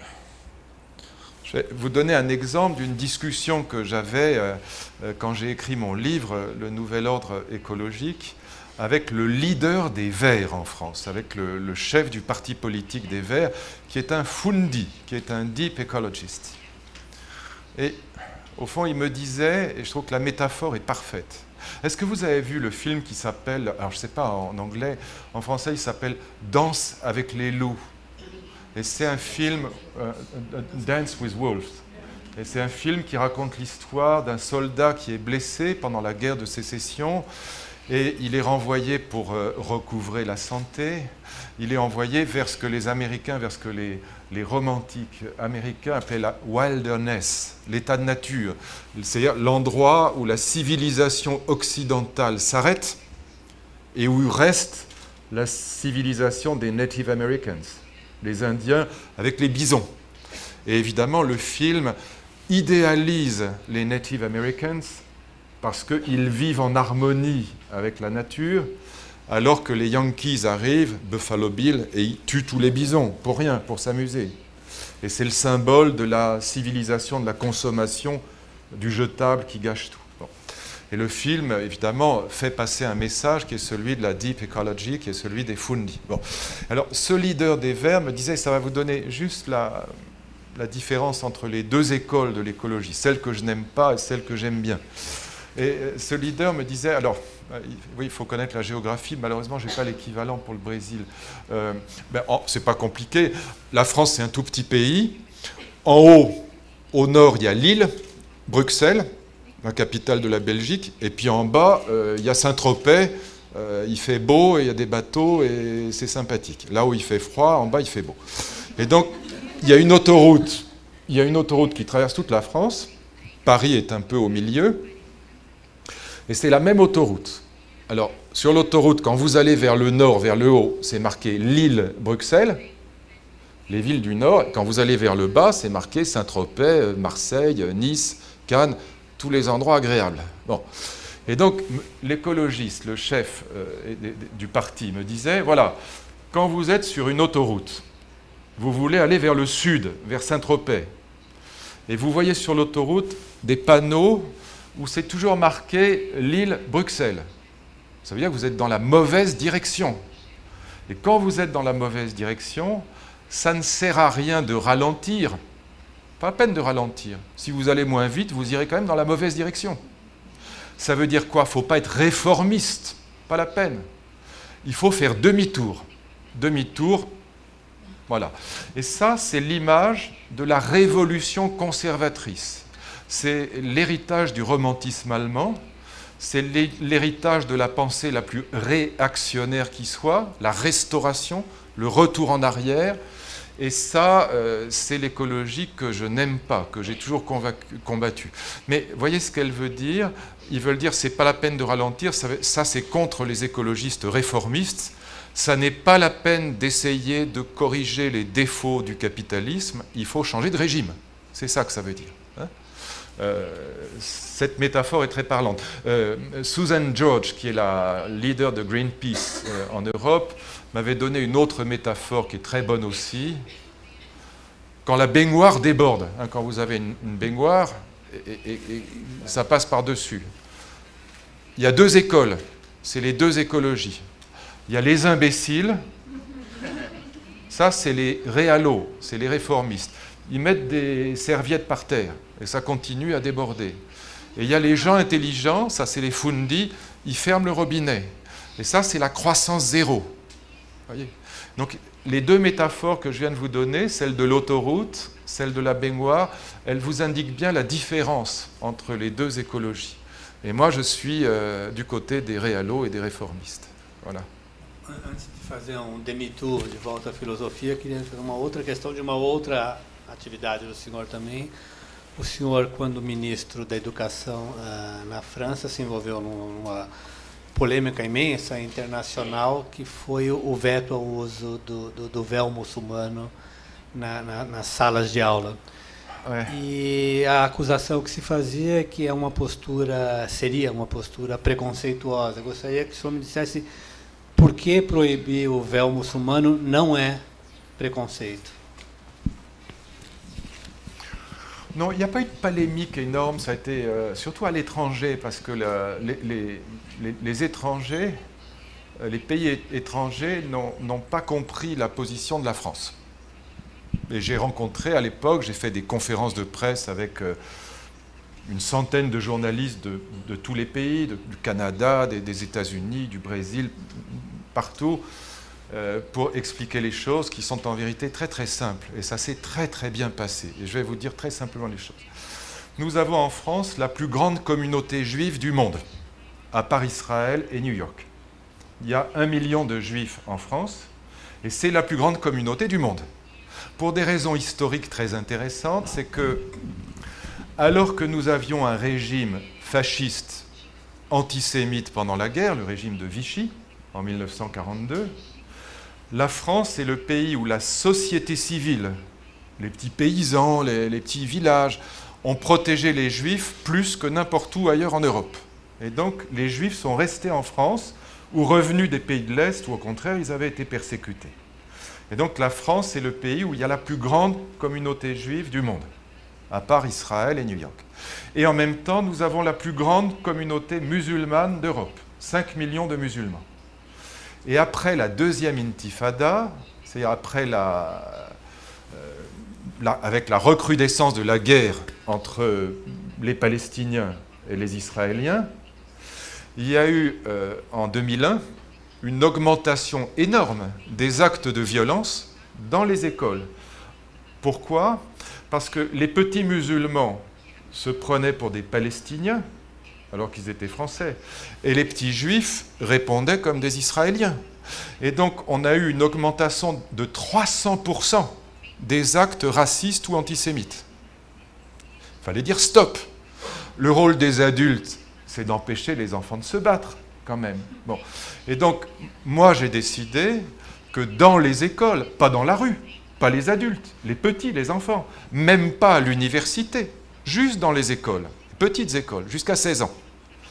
je vais vous donner un exemple d'une discussion que j'avais euh, quand j'ai écrit mon livre, Le Nouvel Ordre écologique, avec le leader des Verts en France, avec le, le chef du parti politique des Verts, qui est un Fundi, qui est un Deep Ecologist. Et au fond, il me disait, et je trouve que la métaphore est parfaite, est-ce que vous avez vu le film qui s'appelle, alors je ne sais pas en anglais, en français il s'appelle « Danse avec les loups ». Et c'est un film, euh, Dance with Wolves. Et c'est un film qui raconte l'histoire d'un soldat qui est blessé pendant la guerre de sécession et il est renvoyé pour euh, recouvrer la santé. Il est envoyé vers ce que les Américains, vers ce que les, les romantiques américains appelaient la wilderness, l'état de nature. C'est-à-dire l'endroit où la civilisation occidentale s'arrête et où reste la civilisation des Native Americans, les Indiens avec les bisons. Et évidemment, le film idéalise les Native Americans parce qu'ils vivent en harmonie avec la nature, alors que les Yankees arrivent, Buffalo Bill, et ils tuent tous les bisons, pour rien, pour s'amuser. Et c'est le symbole de la civilisation, de la consommation, du jetable qui gâche tout. Bon. Et le film, évidemment, fait passer un message qui est celui de la Deep Ecology, qui est celui des Fundi. Bon. Alors, ce leader des Verts me disait, ça va vous donner juste la, la différence entre les deux écoles de l'écologie, celle que je n'aime pas et celle que j'aime bien. Et ce leader me disait, alors, oui, il faut connaître la géographie, malheureusement, je n'ai pas l'équivalent pour le Brésil. Euh, ben, oh, c'est pas compliqué, la France, c'est un tout petit pays. En haut, au nord, il y a Lille, Bruxelles, la capitale de la Belgique, et puis en bas, euh, il y a Saint-Tropez, euh, il fait beau, et il y a des bateaux, et c'est sympathique. Là où il fait froid, en bas, il fait beau. Et donc, il y a une autoroute, il y a une autoroute qui traverse toute la France. Paris est un peu au milieu, et c'est la même autoroute. Alors, sur l'autoroute, quand vous allez vers le nord, vers le haut, c'est marqué Lille-Bruxelles, les villes du nord. Quand vous allez vers le bas, c'est marqué Saint-Tropez, Marseille, Nice, Cannes, tous les endroits agréables. Bon. Et donc, l'écologiste, le chef euh, du parti, me disait, voilà, quand vous êtes sur une autoroute, vous voulez aller vers le sud, vers Saint-Tropez, et vous voyez sur l'autoroute des panneaux où c'est toujours marqué Lille-Bruxelles. Ça veut dire que vous êtes dans la mauvaise direction. Et quand vous êtes dans la mauvaise direction, ça ne sert à rien de ralentir. Pas la peine de ralentir. Si vous allez moins vite, vous irez quand même dans la mauvaise direction. Ça veut dire quoi? Il ne faut pas être réformiste. Pas la peine. Il faut faire demi-tour. Demi-tour, voilà. Et ça, c'est l'image de la révolution conservatrice. C'est l'héritage du romantisme allemand. C'est l'héritage de la pensée la plus réactionnaire qui soit, la restauration, le retour en arrière. Et ça, euh, c'est l'écologie que je n'aime pas, que j'ai toujours combattu. Mais voyez ce qu'elle veut dire. Ils veulent dire c'est pas la peine de ralentir, ça, ça c'est contre les écologistes réformistes. Ça n'est pas la peine d'essayer de corriger les défauts du capitalisme, il faut changer de régime. C'est ça que ça veut dire. Hein euh, cette métaphore est très parlante. Euh, Susan George, qui est la leader de Greenpeace euh, en Europe, m'avait donné une autre métaphore qui est très bonne aussi. Quand la baignoire déborde, hein, quand vous avez une, une baignoire, et, et, et ça passe par-dessus. Il y a deux écoles, c'est les deux écologies. Il y a les imbéciles, ça c'est les réalos, c'est les réformistes. Ils mettent des serviettes par terre, et ça continue à déborder. Et il y a les gens intelligents, ça c'est les fundis, ils ferment le robinet. Et ça c'est la croissance zéro. Voyez. Donc les deux métaphores que je viens de vous donner, celle de l'autoroute, celle de la baignoire, elles vous indiquent bien la différence entre les deux écologies. Et moi je suis euh, du côté des réalos et des réformistes. Voilà. Antes de fazer um demi-tour de volta à filosofia, queria fazer uma outra questão de uma outra atividade do senhor também. O senhor, quando ministro da Educação uh, na França, se envolveu numa polêmica imensa internacional que foi o veto ao uso do, do, do véu muçulmano na, na, nas salas de aula. É. E a acusação que se fazia é que é uma postura, seria uma postura preconceituosa. Eu gostaria que o senhor me dissesse por que proibir o véu muçulmano não é preconceito. Non, il n'y a pas eu de polémique énorme, ça a été euh, surtout à l'étranger, parce que la, les, les, les, les étrangers, les pays étrangers n'ont pas compris la position de la France. Et j'ai rencontré à l'époque, j'ai fait des conférences de presse avec euh, une centaine de journalistes de, de tous les pays, de, du Canada, des, des États-Unis, du Brésil, partout, euh, pour expliquer les choses qui sont en vérité très très simples. Et ça s'est très très bien passé. Et je vais vous dire très simplement les choses. Nous avons en France la plus grande communauté juive du monde, à part Israël et New York. Il y a un million de juifs en France, et c'est la plus grande communauté du monde. Pour des raisons historiques très intéressantes, c'est que, alors que nous avions un régime fasciste antisémite pendant la guerre, le régime de Vichy, en mille neuf cent quarante-deux, la France est le pays où la société civile, les petits paysans, les, les petits villages, ont protégé les Juifs plus que n'importe où ailleurs en Europe. Et donc, les Juifs sont restés en France, ou revenus des pays de l'Est, ou au contraire, ils avaient été persécutés. Et donc, la France est le pays où il y a la plus grande communauté juive du monde, à part Israël et New York. Et en même temps, nous avons la plus grande communauté musulmane d'Europe, cinq millions de musulmans. Et après la deuxième intifada, c'est-à-dire après la, euh, la, avec la recrudescence de la guerre entre les Palestiniens et les Israéliens, il y a eu euh, en deux mille un une augmentation énorme des actes de violence dans les écoles. Pourquoi ? parce que les petits musulmans se prenaient pour des Palestiniens, alors qu'ils étaient français, et les petits juifs répondaient comme des Israéliens. Et donc, on a eu une augmentation de trois cents pour cent des actes racistes ou antisémites. Il fallait dire stop. Le rôle des adultes, c'est d'empêcher les enfants de se battre, quand même. Bon. Et donc, moi, j'ai décidé que dans les écoles, pas dans la rue, pas les adultes, les petits, les enfants, même pas à l'université, juste dans les écoles, petites écoles, jusqu'à seize ans,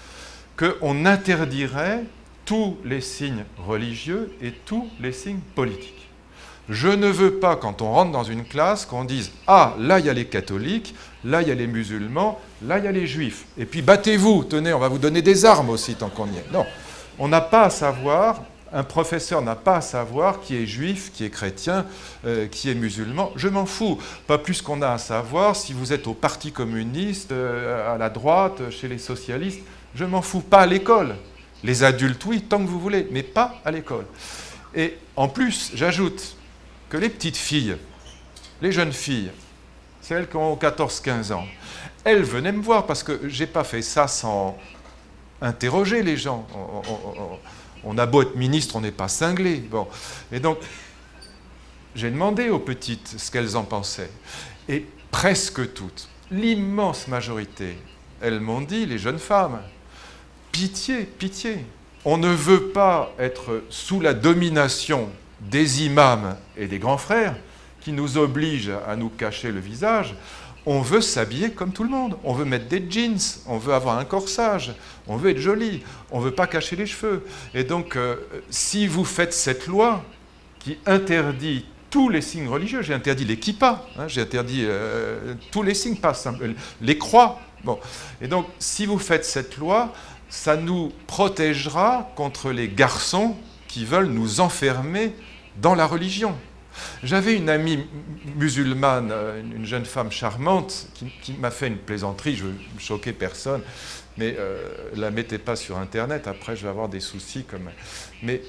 qu'on interdirait tous les signes religieux et tous les signes politiques. Je ne veux pas, quand on rentre dans une classe, qu'on dise « Ah, là, il y a les catholiques, là, il y a les musulmans, là, il y a les juifs. Et puis, battez-vous, tenez, on va vous donner des armes aussi, tant qu'on y est. » Non, on n'a pas à savoir, un professeur n'a pas à savoir qui est juif, qui est chrétien, euh, qui est musulman. Je m'en fous. Pas plus qu'on a à savoir si vous êtes au Parti communiste, euh, à la droite, chez les socialistes. Je m'en fous, pas à l'école. Les adultes, oui, tant que vous voulez, mais pas à l'école. Et en plus, j'ajoute que les petites filles, les jeunes filles, celles qui ont quatorze quinze ans, elles venaient me voir parce que je n'ai pas fait ça sans interroger les gens. On, on, on a beau être ministre, on n'est pas cinglé. Bon. Et donc, j'ai demandé aux petites ce qu'elles en pensaient. Et presque toutes, l'immense majorité, elles m'ont dit, les jeunes femmes, pitié, pitié. On ne veut pas être sous la domination des imams et des grands frères qui nous obligent à nous cacher le visage. On veut s'habiller comme tout le monde. On veut mettre des jeans, on veut avoir un corsage, on veut être joli, on ne veut pas cacher les cheveux. Et donc, euh, si vous faites cette loi qui interdit tous les signes religieux, j'ai interdit les kippas, hein, j'ai interdit euh, tous les signes, pas simple, les croix. Bon. Et donc, si vous faites cette loi, ça nous protégera contre les garçons qui veulent nous enfermer dans la religion. J'avais une amie musulmane, une jeune femme charmante, qui, qui m'a fait une plaisanterie, je ne choquais personne, mais euh, ne la mettez pas sur Internet, après je vais avoir des soucis. Comme... Mais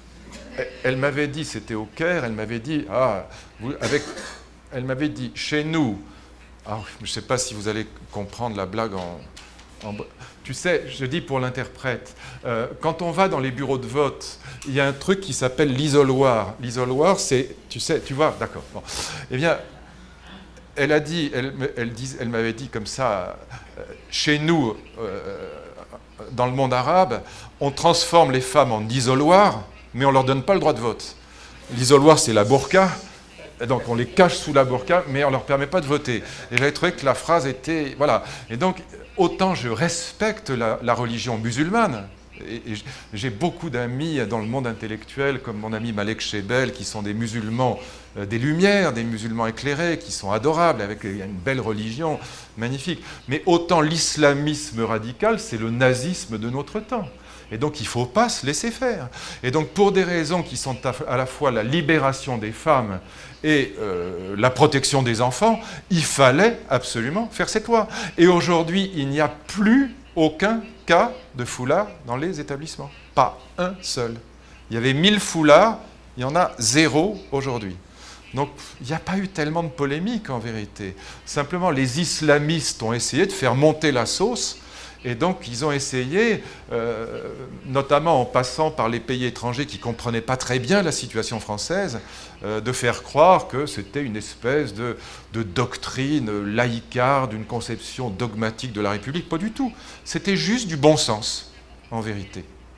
elle m'avait dit, c'était au Caire, elle m'avait dit, ah, vous, avec... elle m'avait dit, chez nous, ah, je ne sais pas si vous allez comprendre la blague en... en... Tu sais, je dis pour l'interprète, euh, quand on va dans les bureaux de vote, il y a un truc qui s'appelle l'isoloir. L'isoloir, c'est, tu sais, tu vois, d'accord. Bon. Eh bien, elle a dit, elle, elle, dit, elle m'avait dit comme ça, euh, chez nous, euh, dans le monde arabe, on transforme les femmes en isoloir, mais on ne leur donne pas le droit de vote. L'isoloir, c'est la burqa. Donc on les cache sous la burqa, mais on ne leur permet pas de voter. Et j'avais trouvé que la phrase était... Voilà. Et donc, autant je respecte la, la religion musulmane, et, et j'ai beaucoup d'amis dans le monde intellectuel, comme mon ami Malek Chebel, qui sont des musulmans euh, des Lumières, des musulmans éclairés, qui sont adorables, avec une belle religion, magnifique. Mais autant l'islamisme radical, c'est le nazisme de notre temps. Et donc, il ne faut pas se laisser faire. Et donc, pour des raisons qui sont à la fois la libération des femmes et euh, la protection des enfants, il fallait absolument faire cette loi. Et aujourd'hui, il n'y a plus aucun cas de foulard dans les établissements. Pas un seul. Il y avait mille foulards, il y en a zéro aujourd'hui. Donc, il n'y a pas eu tellement de polémique en vérité. Simplement, les islamistes ont essayé de faire monter la sauce. Et donc, ils ont essayé, euh, notamment en passant par les pays étrangers qui ne comprenaient pas très bien la situation française, euh, de faire croire que c'était une espèce de, de doctrine laïcarde, d'une conception dogmatique de la République. Pas du tout. C'était juste du bon sens, en vérité.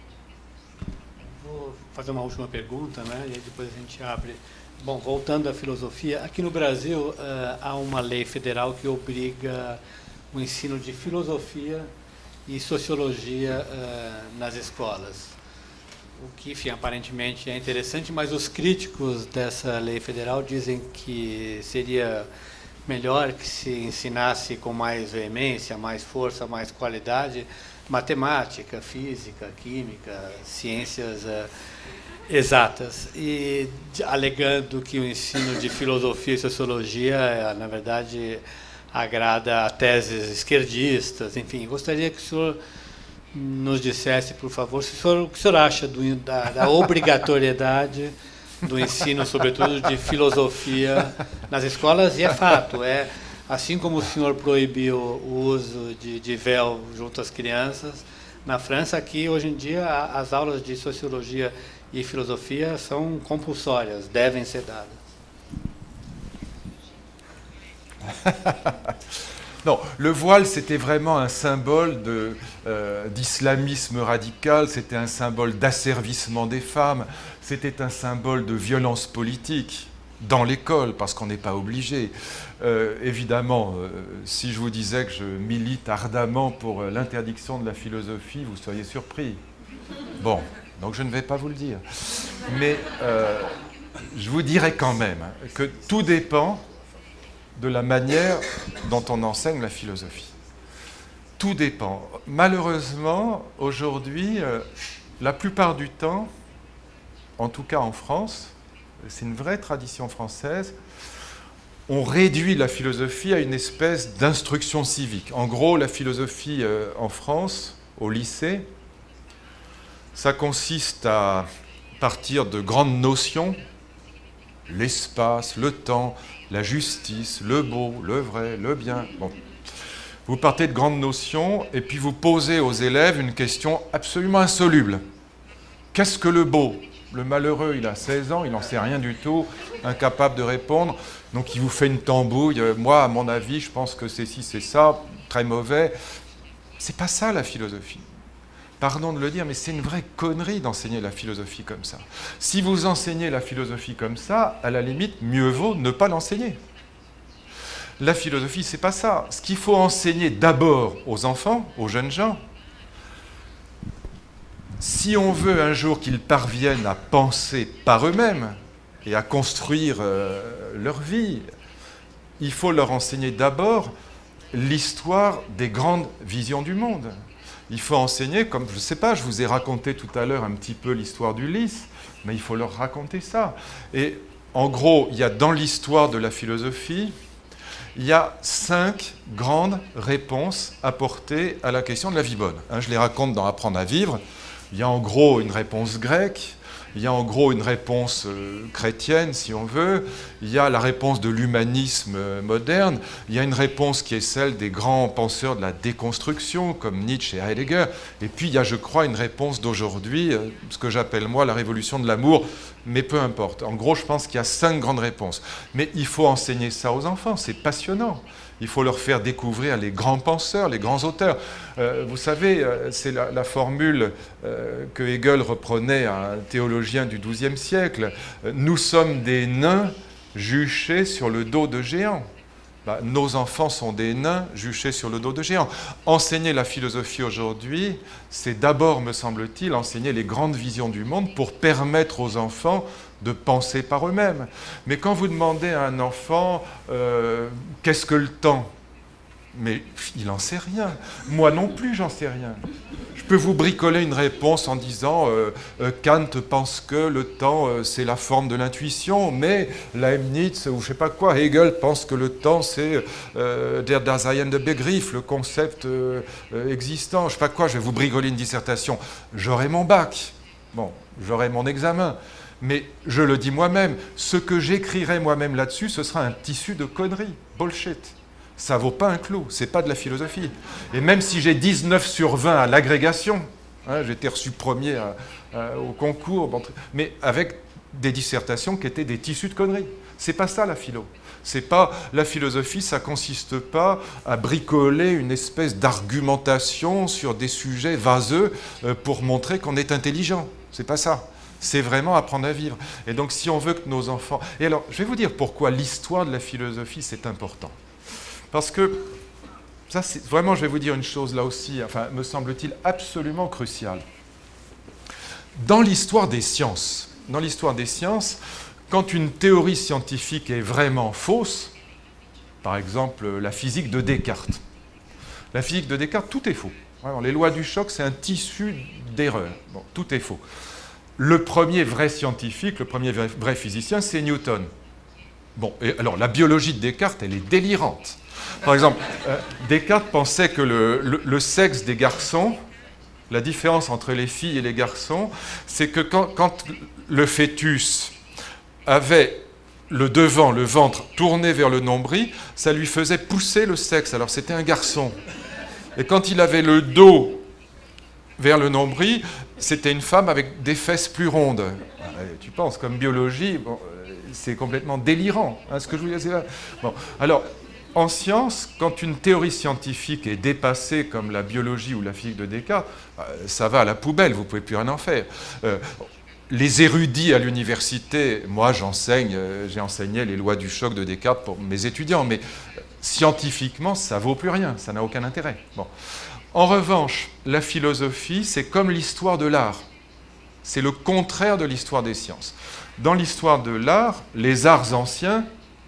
Vou fazer uma última pergunta, né? E aí depois a gente abre. Bom, voltando à filosofia, aqui no Brasil uh, há uma lei federal que obriga o ensino de filosofia e sociologia uh, nas escolas. O que, enfim, aparentemente é interessante, mas os críticos dessa lei federal dizem que seria melhor que se ensinasse com mais veemência, mais força, mais qualidade, matemática, física, química, ciências uh, exatas. E alegando que o ensino de filosofia e sociologia, uh, na verdade, agrada a teses esquerdistas, enfim. Gostaria que o senhor nos dissesse, por favor, se o, senhor, o que o senhor acha do, da, da obrigatoriedade do ensino, sobretudo de filosofia, nas escolas, e é fato, é, assim como o senhor proibiu o uso de, de véu junto às crianças, na França, aqui, hoje em dia, as aulas de sociologia e filosofia são compulsórias, devem ser dadas. Non, le voile, c'était vraiment un symbole de, euh, d'islamisme radical, c'était un symbole d'asservissement des femmes, c'était un symbole de violence politique dans l'école, parce qu'on n'est pas obligé. Euh, évidemment, euh, si je vous disais que je milite ardemment pour euh, l'interdiction de la philosophie, vous seriez surpris. Bon, donc je ne vais pas vous le dire. Mais euh, je vous dirais quand même que tout dépend de la manière dont on enseigne la philosophie. Tout dépend. Malheureusement, aujourd'hui, euh, la plupart du temps, en tout cas en France, c'est une vraie tradition française, on réduit la philosophie à une espèce d'instruction civique. En gros, la philosophie euh, en France, au lycée, ça consiste à partir de grandes notions, l'espace, le temps, la justice, le beau, le vrai, le bien. Bon. Vous partez de grandes notions et puis vous posez aux élèves une question absolument insoluble. Qu'est-ce que le beau ? Le malheureux, il a seize ans, il n'en sait rien du tout, incapable de répondre. Donc il vous fait une tambouille. Moi, à mon avis, je pense que c'est ci, c'est ça, très mauvais. C'est pas ça la philosophie. Pardon de le dire, mais c'est une vraie connerie d'enseigner la philosophie comme ça. Si vous enseignez la philosophie comme ça, à la limite, mieux vaut ne pas l'enseigner. La philosophie, c'est pas ça. Ce qu'il faut enseigner d'abord aux enfants, aux jeunes gens, si on veut un jour qu'ils parviennent à penser par eux-mêmes et à construire euh, leur vie, il faut leur enseigner d'abord l'histoire des grandes visions du monde. Il faut enseigner, comme je ne sais pas, je vous ai raconté tout à l'heure un petit peu l'histoire d'Ulysse, mais il faut leur raconter ça. Et en gros, il y a dans l'histoire de la philosophie, il y a cinq grandes réponses apportées à la question de la vie bonne. Hein, je les raconte dans Apprendre à vivre. Il y a en gros une réponse grecque, il y a en gros une réponse euh, chrétienne, si on veut, il y a la réponse de l'humanisme euh, moderne, il y a une réponse qui est celle des grands penseurs de la déconstruction, comme Nietzsche et Heidegger, et puis il y a, je crois, une réponse d'aujourd'hui, euh, ce que j'appelle moi la révolution de l'amour, mais peu importe. En gros, je pense qu'il y a cinq grandes réponses. Mais il faut enseigner ça aux enfants, c'est passionnant. Il faut leur faire découvrir les grands penseurs, les grands auteurs. Euh, vous savez, euh, c'est la, la formule euh, que Hegel reprenait à un théologien du douzième siècle. Euh, nous sommes des nains juchés sur le dos de géants. Bah, nos enfants sont des nains juchés sur le dos de géants. Enseigner la philosophie aujourd'hui, c'est d'abord, me semble-t-il, enseigner les grandes visions du monde pour permettre aux enfants de penser par eux-mêmes. Mais quand vous demandez à un enfant euh, qu'est-ce que le temps, mais il n'en sait rien. Moi non plus, j'en sais rien. Je peux vous bricoler une réponse en disant euh, euh, Kant pense que le temps euh, c'est la forme de l'intuition, mais Leibniz ou je sais pas quoi, Hegel pense que le temps c'est euh, der Daseiende Begriff, le concept euh, euh, existant. Je sais pas quoi. Je vais vous bricoler une dissertation. J'aurai mon bac. Bon, j'aurai mon examen. Mais je le dis moi-même, ce que j'écrirai moi-même là-dessus, ce sera un tissu de conneries, bullshit. Ça vaut pas un clou, c'est pas de la philosophie. Et même si j'ai dix-neuf sur vingt à l'agrégation, hein, j'ai été reçu premier à, à, au concours, bon, mais avec des dissertations qui étaient des tissus de conneries. C'est pas ça la philo. C'est pas la philosophie, ça consiste pas à bricoler une espèce d'argumentation sur des sujets vaseux euh, pour montrer qu'on est intelligent. C'est pas ça. C'est vraiment apprendre à vivre. Et donc, si on veut que nos enfants... Et alors, je vais vous dire pourquoi l'histoire de la philosophie, c'est important. Parce que, ça, c'est... vraiment, je vais vous dire une chose là aussi, enfin, me semble-t-il absolument cruciale. Dans l'histoire des sciences, dans l'histoire des sciences, quand une théorie scientifique est vraiment fausse, par exemple, la physique de Descartes. La physique de Descartes, tout est faux. Vraiment, les lois du choc, c'est un tissu d'erreurs. Bon, tout est faux. Le premier vrai scientifique, le premier vrai physicien, c'est Newton. Bon, et alors la biologie de Descartes, elle est délirante. Par exemple, euh, Descartes pensait que le, le, le sexe des garçons, la différence entre les filles et les garçons, c'est que quand, quand le fœtus avait le devant, le ventre tourné vers le nombril, ça lui faisait pousser le sexe. Alors c'était un garçon. Et quand il avait le dos vers le nombril, c'était une femme avec des fesses plus rondes. Tu penses, comme biologie, bon, c'est complètement délirant, hein, ce que je vous disais. Bon, alors, en science, quand une théorie scientifique est dépassée, comme la biologie ou la physique de Descartes, ça va à la poubelle, vous ne pouvez plus rien en faire. Euh, les érudits à l'université, moi j'enseigne, euh, j'ai enseigné les lois du choc de Descartes pour mes étudiants, mais scientifiquement, ça ne vaut plus rien, ça n'a aucun intérêt. Bon. En revanche, la philosophie, c'est comme l'histoire de l'art. C'est le contraire de l'histoire des sciences. Dans l'histoire de l'art, les arts anciens,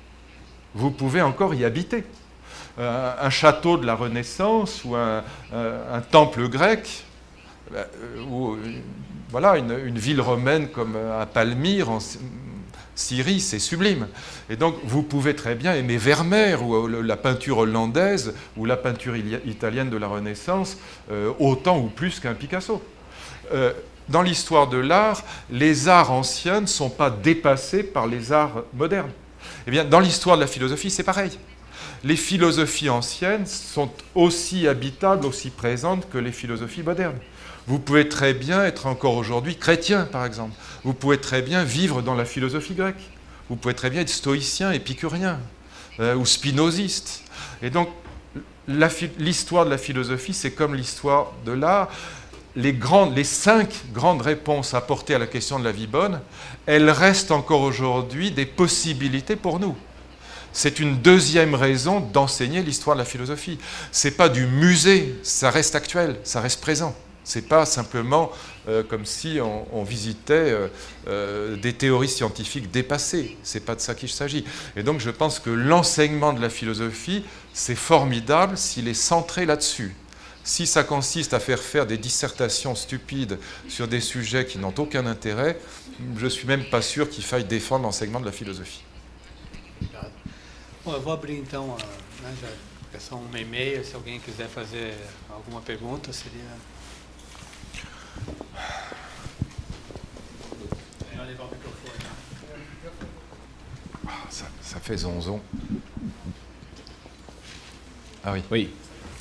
vous pouvez encore y habiter. Euh, un château de la Renaissance ou un, euh, un temple grec, euh, ou euh, voilà, une, une ville romaine comme à Palmyre, en Syrie, c'est sublime. Et donc, vous pouvez très bien aimer Vermeer ou la peinture hollandaise ou la peinture italienne de la Renaissance euh, autant ou plus qu'un Picasso. Euh, dans l'histoire de l'art, les arts anciens ne sont pas dépassés par les arts modernes. Eh bien, dans l'histoire de la philosophie, c'est pareil. Les philosophies anciennes sont aussi habitables, aussi présentes que les philosophies modernes. Vous pouvez très bien être encore aujourd'hui chrétien, par exemple. Vous pouvez très bien vivre dans la philosophie grecque. Vous pouvez très bien être stoïcien, épicurien, euh, ou spinoziste. Et donc, l'histoire de la philosophie, c'est comme l'histoire de l'art. Les, grandes, les cinq grandes réponses apportées à la question de la vie bonne, elles restent encore aujourd'hui des possibilités pour nous. C'est une deuxième raison d'enseigner l'histoire de la philosophie. Ce n'est pas du musée, ça reste actuel, ça reste présent. Ce n'est pas simplement euh, comme si on, on visitait euh, euh, des théories scientifiques dépassées. Ce n'est pas de ça qu'il s'agit. Et donc je pense que l'enseignement de la philosophie, c'est formidable s'il est centré là-dessus. Si ça consiste à faire faire des dissertations stupides sur des sujets qui n'ont aucun intérêt, je ne suis même pas sûr qu'il faille défendre l'enseignement de la philosophie. Bom, eu vou abrir então, né, já é só um e-mail, se alguém quiser fazer alguma pergunta, seria... É, levar o microfone. Ah, ça, ça fait zonzon. Ah oui. Oui.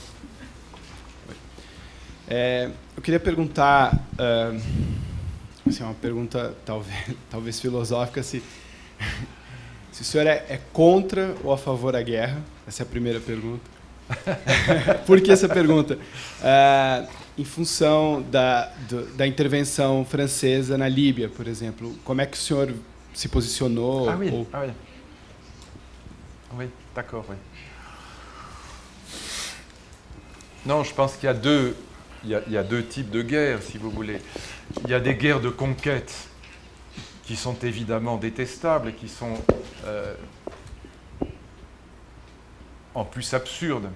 É, eu queria perguntar, uh, assim, uma pergunta talvez, talvez filosófica, se, se o senhor é, é contra ou a favor da guerra? Essa é a primeira pergunta. Por que essa pergunta? Uh, em função da, do, da intervenção francesa na Líbia, por exemplo, como é que o senhor se posicionou? Ah oui, ou... ah oui. Oui, d'accord, oui. Non, je pense qu'il y a deux... Il y, a, il y a deux types de guerres, si vous voulez. Il y a des guerres de conquête qui sont évidemment détestables et qui sont euh, en plus absurdes.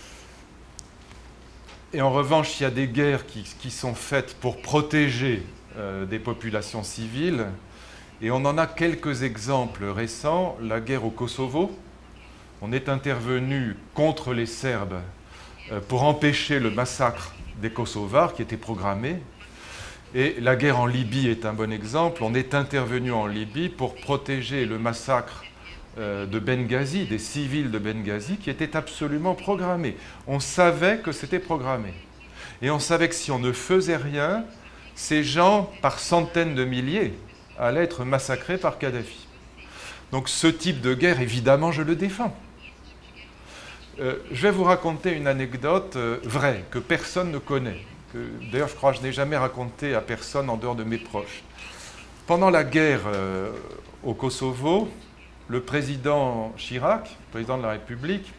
Et en revanche, il y a des guerres qui, qui sont faites pour protéger euh, des populations civiles. Et on en a quelques exemples récents. La guerre au Kosovo. On est intervenu contre les Serbes euh, pour empêcher le massacre des Kosovars qui étaient programmés. Et la guerre en Libye est un bon exemple. On est intervenu en Libye pour protéger le massacre euh, de Benghazi, des civils de Benghazi, qui était absolument programmé. On savait que c'était programmé. Et on savait que si on ne faisait rien, ces gens, par centaines de milliers, allaient être massacrés par Kadhafi. Donc ce type de guerre, évidemment, je le défends. Euh, je vais vous raconter une anecdote euh, vraie, que personne ne connaît. D'ailleurs, je crois que je n'ai jamais raconté à personne en dehors de mes proches. Pendant la guerre euh, au Kosovo, le président Chirac, président de la République,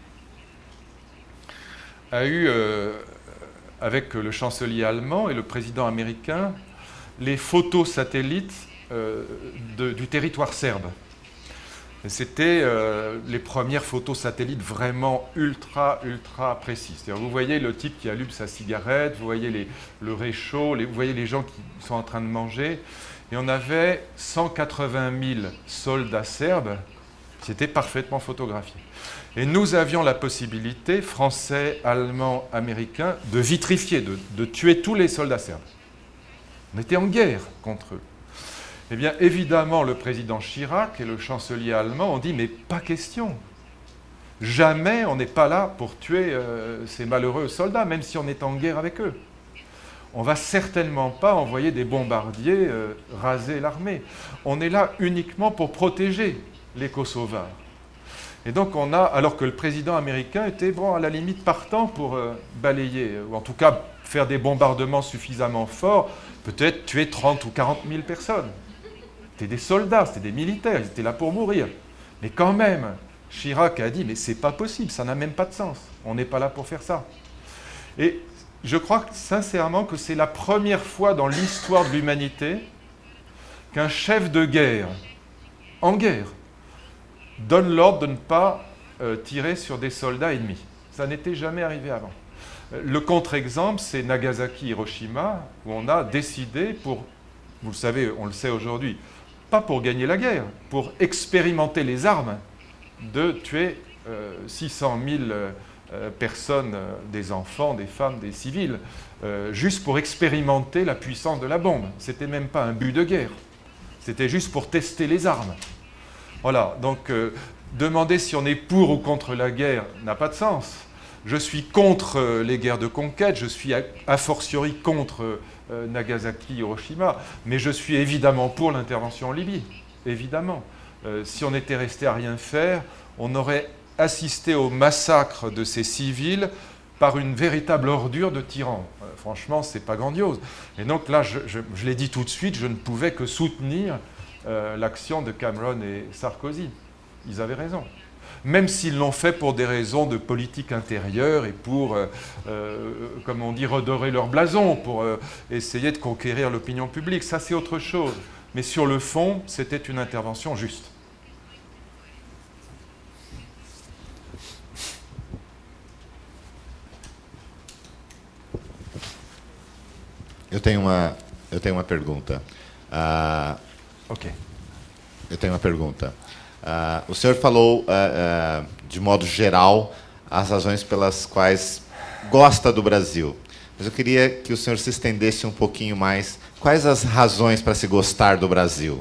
a eu, euh, avec le chancelier allemand et le président américain, les photos satellites euh, de, du territoire serbe. C'était euh, les premières photos satellites vraiment ultra, ultra précises. Vous voyez le type qui allume sa cigarette, vous voyez les, le réchaud, les, vous voyez les gens qui sont en train de manger. Et on avait cent quatre-vingt mille soldats serbes qui étaient parfaitement photographiés. Et nous avions la possibilité, Français, Allemands, Américains, de vitrifier, de, de tuer tous les soldats serbes. On était en guerre contre eux. Eh bien, évidemment, le président Chirac et le chancelier allemand ont dit « mais pas question ». Jamais on n'est pas là pour tuer euh, ces malheureux soldats, même si on est en guerre avec eux. On ne va certainement pas envoyer des bombardiers euh, raser l'armée. On est là uniquement pour protéger les Kosovars. Et donc on a, alors que le président américain était, bon, à la limite partant pour euh, balayer, ou en tout cas faire des bombardements suffisamment forts, peut-être tuer trente ou quarante mille personnes. C'était des soldats, c'était des militaires, ils étaient là pour mourir. Mais quand même, Chirac a dit, mais c'est pas possible, ça n'a même pas de sens. On n'est pas là pour faire ça. Et je crois sincèrement que c'est la première fois dans l'histoire de l'humanité qu'un chef de guerre, en guerre, donne l'ordre de ne pas euh, tirer sur des soldats ennemis. Ça n'était jamais arrivé avant. Le contre-exemple, c'est Nagasaki-Hiroshima, où on a décidé pour, vous le savez, on le sait aujourd'hui, pas pour gagner la guerre, pour expérimenter les armes, de tuer euh, six cent mille euh, personnes, euh, des enfants, des femmes, des civils, euh, juste pour expérimenter la puissance de la bombe. C'était même pas un but de guerre, c'était juste pour tester les armes. Voilà, donc euh, demander si on est pour ou contre la guerre n'a pas de sens. Je suis contre euh, les guerres de conquête, je suis a, a fortiori contre euh, Nagasaki, Hiroshima, mais je suis évidemment pour l'intervention en Libye, évidemment. Euh, si on était resté à rien faire, on aurait assisté au massacre de ces civils par une véritable ordure de tyran. Euh, franchement, c'est pas grandiose. Et donc là, je, je, je l'ai dit tout de suite, je ne pouvais que soutenir euh, l'action de Cameron et Sarkozy. Ils avaient raison. Même s'ils l'ont fait pour des raisons de politique intérieure et pour, euh, euh, comme on dit, redorer leur blason, pour euh, essayer de conquérir l'opinion publique. Ça, c'est autre chose. Mais sur le fond, c'était une intervention juste. Eu tenho uma, eu tenho uma pergunta. Uh, ok. Eu tenho uma pergunta. Uh, o senhor falou, uh, uh, de modo geral, as razões pelas quais gosta do Brasil. Mas eu queria que o senhor se estendesse um pouquinho mais. Quais as razões para se gostar do Brasil?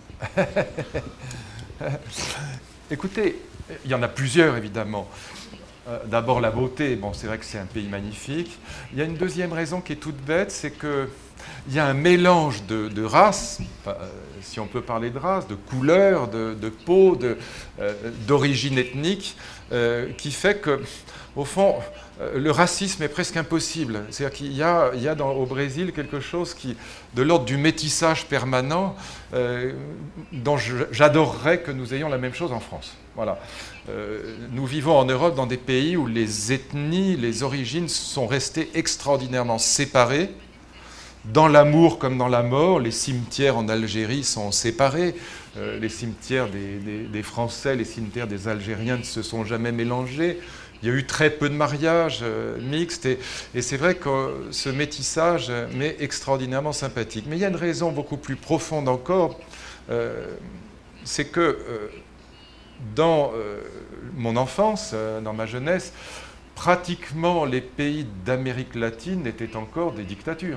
Écoutez, il y en a plusieurs, évidemment. Euh, D'abord, la beauté. Bon, c'est vrai que c'est un pays magnifique. Il y a une deuxième raison qui est toute bête, c'est qu'il y a un mélange de, de races, euh, si on peut parler de race, de couleurs, de, de peau, d'origine euh, ethnique, euh, qui fait que, au fond, euh, le racisme est presque impossible. C'est-à-dire qu'il y a, il y a dans, au Brésil quelque chose qui, de l'ordre du métissage permanent, euh, dont j'adorerais que nous ayons la même chose en France. Voilà. Euh, nous vivons en Europe dans des pays où les ethnies, les origines sont restées extraordinairement séparées, dans l'amour comme dans la mort. Les cimetières en Algérie sont séparés, euh, les cimetières des, des, des Français, les cimetières des Algériens ne se sont jamais mélangés. Il y a eu très peu de mariages euh, mixtes, et, et c'est vrai que ce métissage m'est extraordinairement sympathique. Mais il y a une raison beaucoup plus profonde encore, euh, c'est que euh, dans euh, mon enfance, euh, dans ma jeunesse, pratiquement les pays d'Amérique latine étaient encore des dictatures.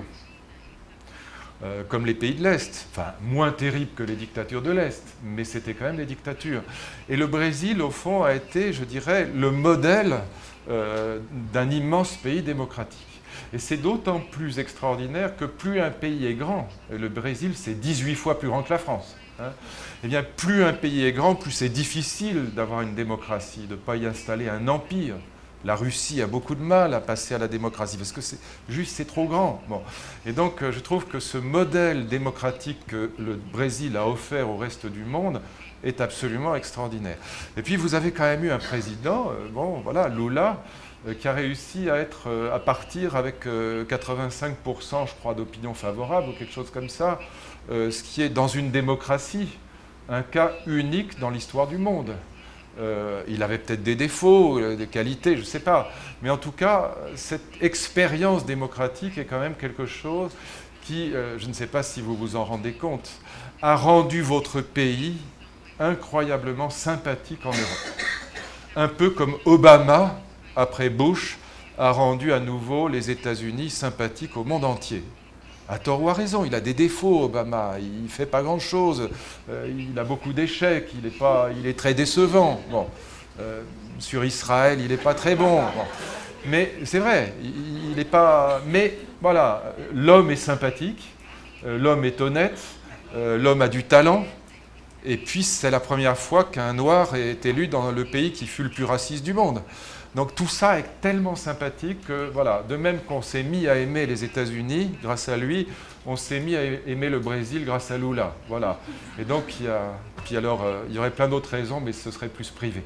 Euh, comme les pays de l'Est, enfin moins terribles que les dictatures de l'Est, mais c'était quand même des dictatures. Et le Brésil, au fond, a été, je dirais, le modèle euh, d'un immense pays démocratique. Et c'est d'autant plus extraordinaire que plus un pays est grand, et le Brésil c'est dix-huit fois plus grand que la France, hein, et bien plus un pays est grand, plus c'est difficile d'avoir une démocratie, de ne pas y installer un empire. La Russie a beaucoup de mal à passer à la démocratie, parce que c'est juste, c'est trop grand. Bon. Et donc, je trouve que ce modèle démocratique que le Brésil a offert au reste du monde est absolument extraordinaire. Et puis, vous avez quand même eu un président, euh, bon, voilà, Lula, euh, qui a réussi à, être, euh, à partir avec euh, quatre-vingt-cinq pour cent, je crois, d'opinion favorable, ou quelque chose comme ça, euh, ce qui est, dans une démocratie, un cas unique dans l'histoire du monde. Euh, il avait peut-être des défauts, des qualités, je ne sais pas. Mais en tout cas, cette expérience démocratique est quand même quelque chose qui, euh, je ne sais pas si vous vous en rendez compte, a rendu votre pays incroyablement sympathique en Europe. Un peu comme Obama, après Bush, a rendu à nouveau les États-Unis sympathiques au monde entier. À tort ou à raison, il a des défauts, Obama, il ne fait pas grand-chose, euh, il a beaucoup d'échecs, il est, pas, il est très décevant. Bon. Euh, sur Israël, il n'est pas très bon. Bon. Mais c'est vrai, il n'est pas... Mais voilà, l'homme est sympathique, euh, l'homme est honnête, euh, l'homme a du talent, et puis c'est la première fois qu'un noir est élu dans le pays qui fut le plus raciste du monde. Donc tout ça est tellement sympathique que, voilà, de même qu'on s'est mis à aimer les États-Unis, grâce à lui, on s'est mis à aimer le Brésil grâce à Lula. Voilà. Et donc, il y a, puis alors, euh, il y aurait plein d'autres raisons, mais ce serait plus privé.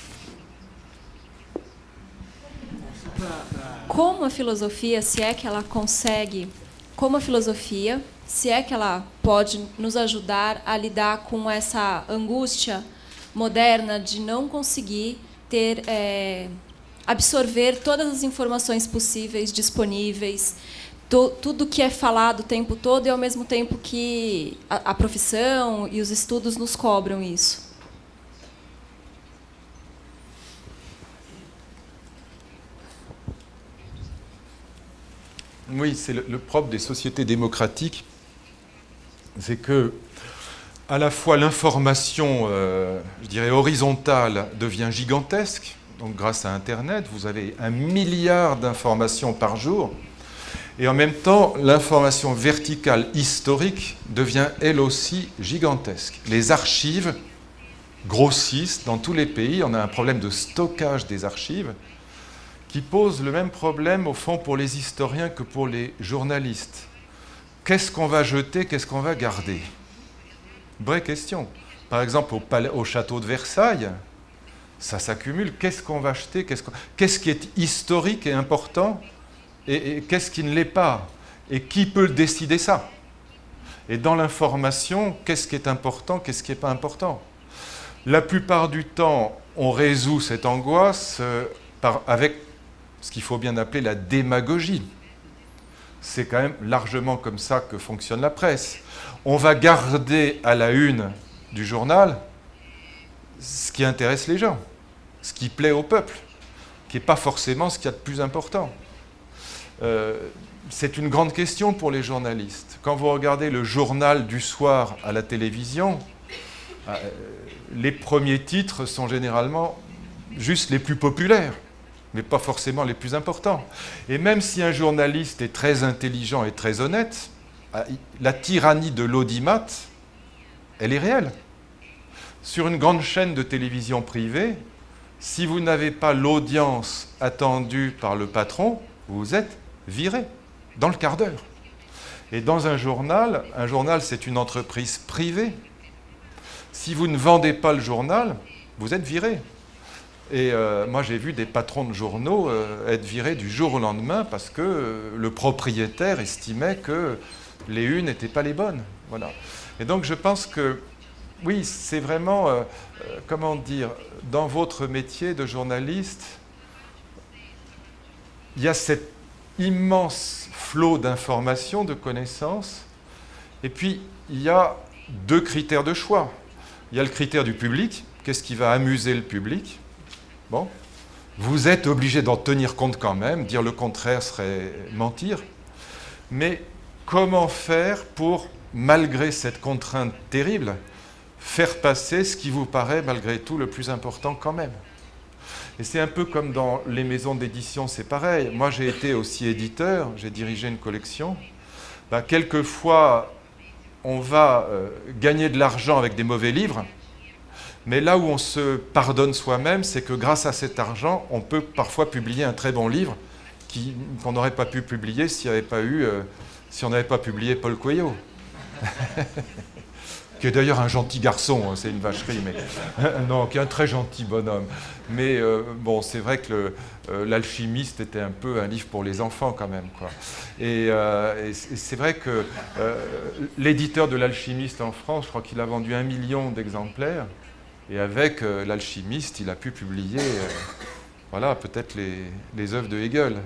Como a filosofia, se é que ela consegue, como a filosofia, se é que ela pode nos ajudar a lidar com essa angústia moderna de não conseguir ter, é, absorver todas as informações possíveis, disponíveis, to, tudo que é falado o tempo todo e ao mesmo tempo que a, a profissão e os estudos nos cobram isso. Oui, c'est le, le propre des sociétés démocratiques, c'est que à la fois l'information, euh, je dirais horizontale, devient gigantesque. Donc grâce à Internet, vous avez un milliard d'informations par jour. Et en même temps, l'information verticale historique devient elle aussi gigantesque. Les archives grossissent dans tous les pays. On a un problème de stockage des archives qui pose le même problème, au fond, pour les historiens que pour les journalistes. Qu'est-ce qu'on va jeter, qu'est-ce qu'on va garder? Vraie question. Par exemple, au, palais, au château de Versailles, ça s'accumule. Qu'est-ce qu'on va acheter? Qu'est-ce qu'on... qu'est-ce qui est historique et important? Et, et qu'est-ce qui ne l'est pas? Et qui peut décider ça? Et dans l'information, qu'est-ce qui est important? Qu'est-ce qui n'est pas important? La plupart du temps, on résout cette angoisse euh, par, avec ce qu'il faut bien appeler la démagogie. C'est quand même largement comme ça que fonctionne la presse. On va garder à la une du journal ce qui intéresse les gens, ce qui plaît au peuple, qui n'est pas forcément ce qu'il y a de plus important. Euh, c'est une grande question pour les journalistes. Quand vous regardez le journal du soir à la télévision, euh, les premiers titres sont généralement juste les plus populaires, mais pas forcément les plus importants. Et même si un journaliste est très intelligent et très honnête, la tyrannie de l'audimat, elle est réelle. Sur une grande chaîne de télévision privée, si vous n'avez pas l'audience attendue par le patron, vous êtes viré dans le quart d'heure. Et dans un journal, un journal c'est une entreprise privée. Si vous ne vendez pas le journal, vous êtes viré. Et euh, moi, j'ai vu des patrons de journaux euh, être virés du jour au lendemain parce que euh, le propriétaire estimait que les unes n'étaient pas les bonnes. Voilà. Et donc, je pense que, oui, c'est vraiment, euh, euh, comment dire, dans votre métier de journaliste, il y a cet immense flot d'informations, de connaissances, et puis il y a deux critères de choix. Il y a le critère du public, qu'est-ce qui va amuser le public? Bon, vous êtes obligé d'en tenir compte quand même, dire le contraire serait mentir. Mais comment faire pour, malgré cette contrainte terrible, faire passer ce qui vous paraît malgré tout le plus important quand même? Et c'est un peu comme dans les maisons d'édition, c'est pareil. Moi, j'ai été aussi éditeur, j'ai dirigé une collection. Ben, quelquefois, on va euh, gagner de l'argent avec des mauvais livres. Mais là où on se pardonne soi-même, c'est que grâce à cet argent, on peut parfois publier un très bon livre qui, qu'on n'aurait pas pu publier s'il n'y avait pas eu, euh, si on n'avait pas publié Paul Coelho. Qui est d'ailleurs un gentil garçon, hein, c'est une vacherie, mais non, qui est un très gentil bonhomme. Mais euh, bon, c'est vrai que le, euh, l'Alchimiste était un peu un livre pour les enfants quand même, quoi. Et, euh, et c'est vrai que euh, l'éditeur de l'Alchimiste en France, je crois qu'il a vendu un million d'exemplaires. Et avec euh, l'Alchimiste, il a pu publier, euh, voilà, peut-être les, les œuvres de Hegel.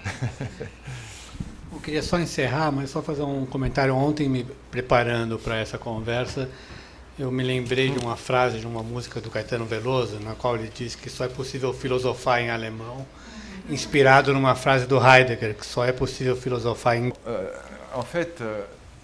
Eu queria só encerrar, mas só fazer um comentário. Ontem, me preparando para essa conversa, eu me lembrei de uma frase de uma música do Caetano Veloso, na qual ele diz que só é possível filosofar em alemão, inspirado numa frase do Heidegger, que só é possível filosofar em... Euh, en fait, euh,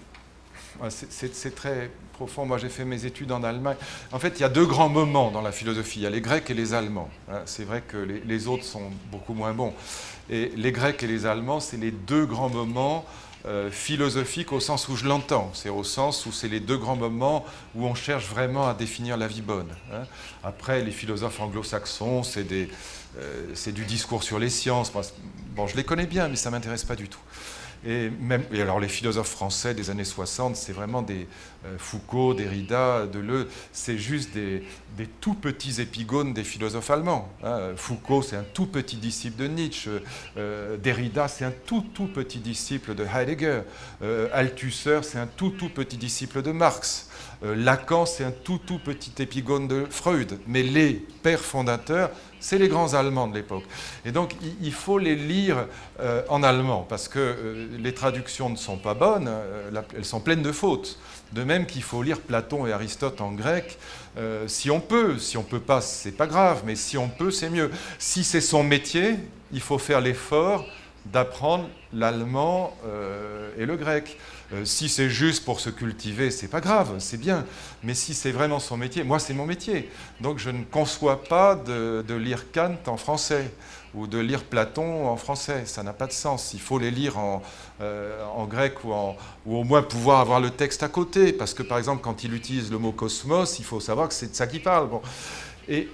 c'est très profond. Moi, j'ai fait mes études en Allemagne. En fait, il y a deux grands moments dans la philosophie. Il y a les Grecs et les Allemands. Hein. C'est vrai que les, les autres sont beaucoup moins bons. Et les Grecs et les Allemands, c'est les deux grands moments euh, philosophiques au sens où je l'entends. C'est au sens où c'est les deux grands moments où on cherche vraiment à définir la vie bonne. Hein. Après, les philosophes anglo-saxons, c'est des... Euh, c'est du discours sur les sciences. Bon, je les connais bien, mais ça ne m'intéresse pas du tout. Et, même, et alors les philosophes français des années soixante, c'est vraiment des euh, Foucault, Derrida, Deleuze, c'est juste des, des tout petits épigones des philosophes allemands. Hein. Foucault, c'est un tout petit disciple de Nietzsche. Euh, Derrida, c'est un tout tout petit disciple de Heidegger. Euh, Althusser, c'est un tout tout petit disciple de Marx. Euh, Lacan, c'est un tout tout petit épigone de Freud. Mais les pères fondateurs, c'est les grands Allemands de l'époque. Et donc, il faut les lire euh, en allemand, parce que euh, les traductions ne sont pas bonnes, euh, elles sont pleines de fautes. De même qu'il faut lire Platon et Aristote en grec, euh, si on peut. Si on ne peut pas, c'est pas grave, mais si on peut, c'est mieux. Si c'est son métier, il faut faire l'effort d'apprendre l'allemand euh, et le grec. Euh, si c'est juste pour se cultiver, c'est pas grave, c'est bien. Mais si c'est vraiment son métier, moi c'est mon métier. Donc je ne conçois pas de, de lire Kant en français ou de lire Platon en français. Ça n'a pas de sens. Il faut les lire en, euh, en grec ou, en, ou au moins pouvoir avoir le texte à côté. Parce que par exemple, quand il utilise le mot cosmos, il faut savoir que c'est de ça qu'il parle. Bon. Et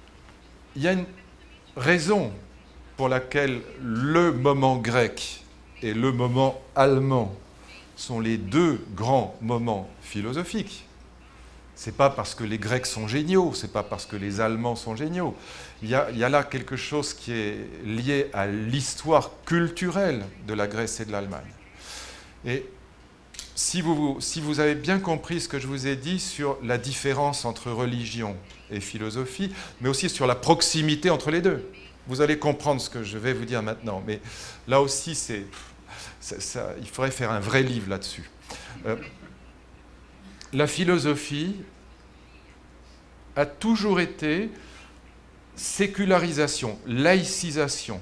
il y a une raison pour laquelle le moment grec et le moment allemand sont les deux grands moments philosophiques. Ce n'est pas parce que les Grecs sont géniaux, ce n'est pas parce que les Allemands sont géniaux. Il y a, il y a là quelque chose qui est lié à l'histoire culturelle de la Grèce et de l'Allemagne. Et si vous, si vous avez bien compris ce que je vous ai dit sur la différence entre religion et philosophie, mais aussi sur la proximité entre les deux, vous allez comprendre ce que je vais vous dire maintenant. Mais là aussi, c'est... Ça, ça, il faudrait faire un vrai livre là-dessus. Euh, la philosophie a toujours été sécularisation, laïcisation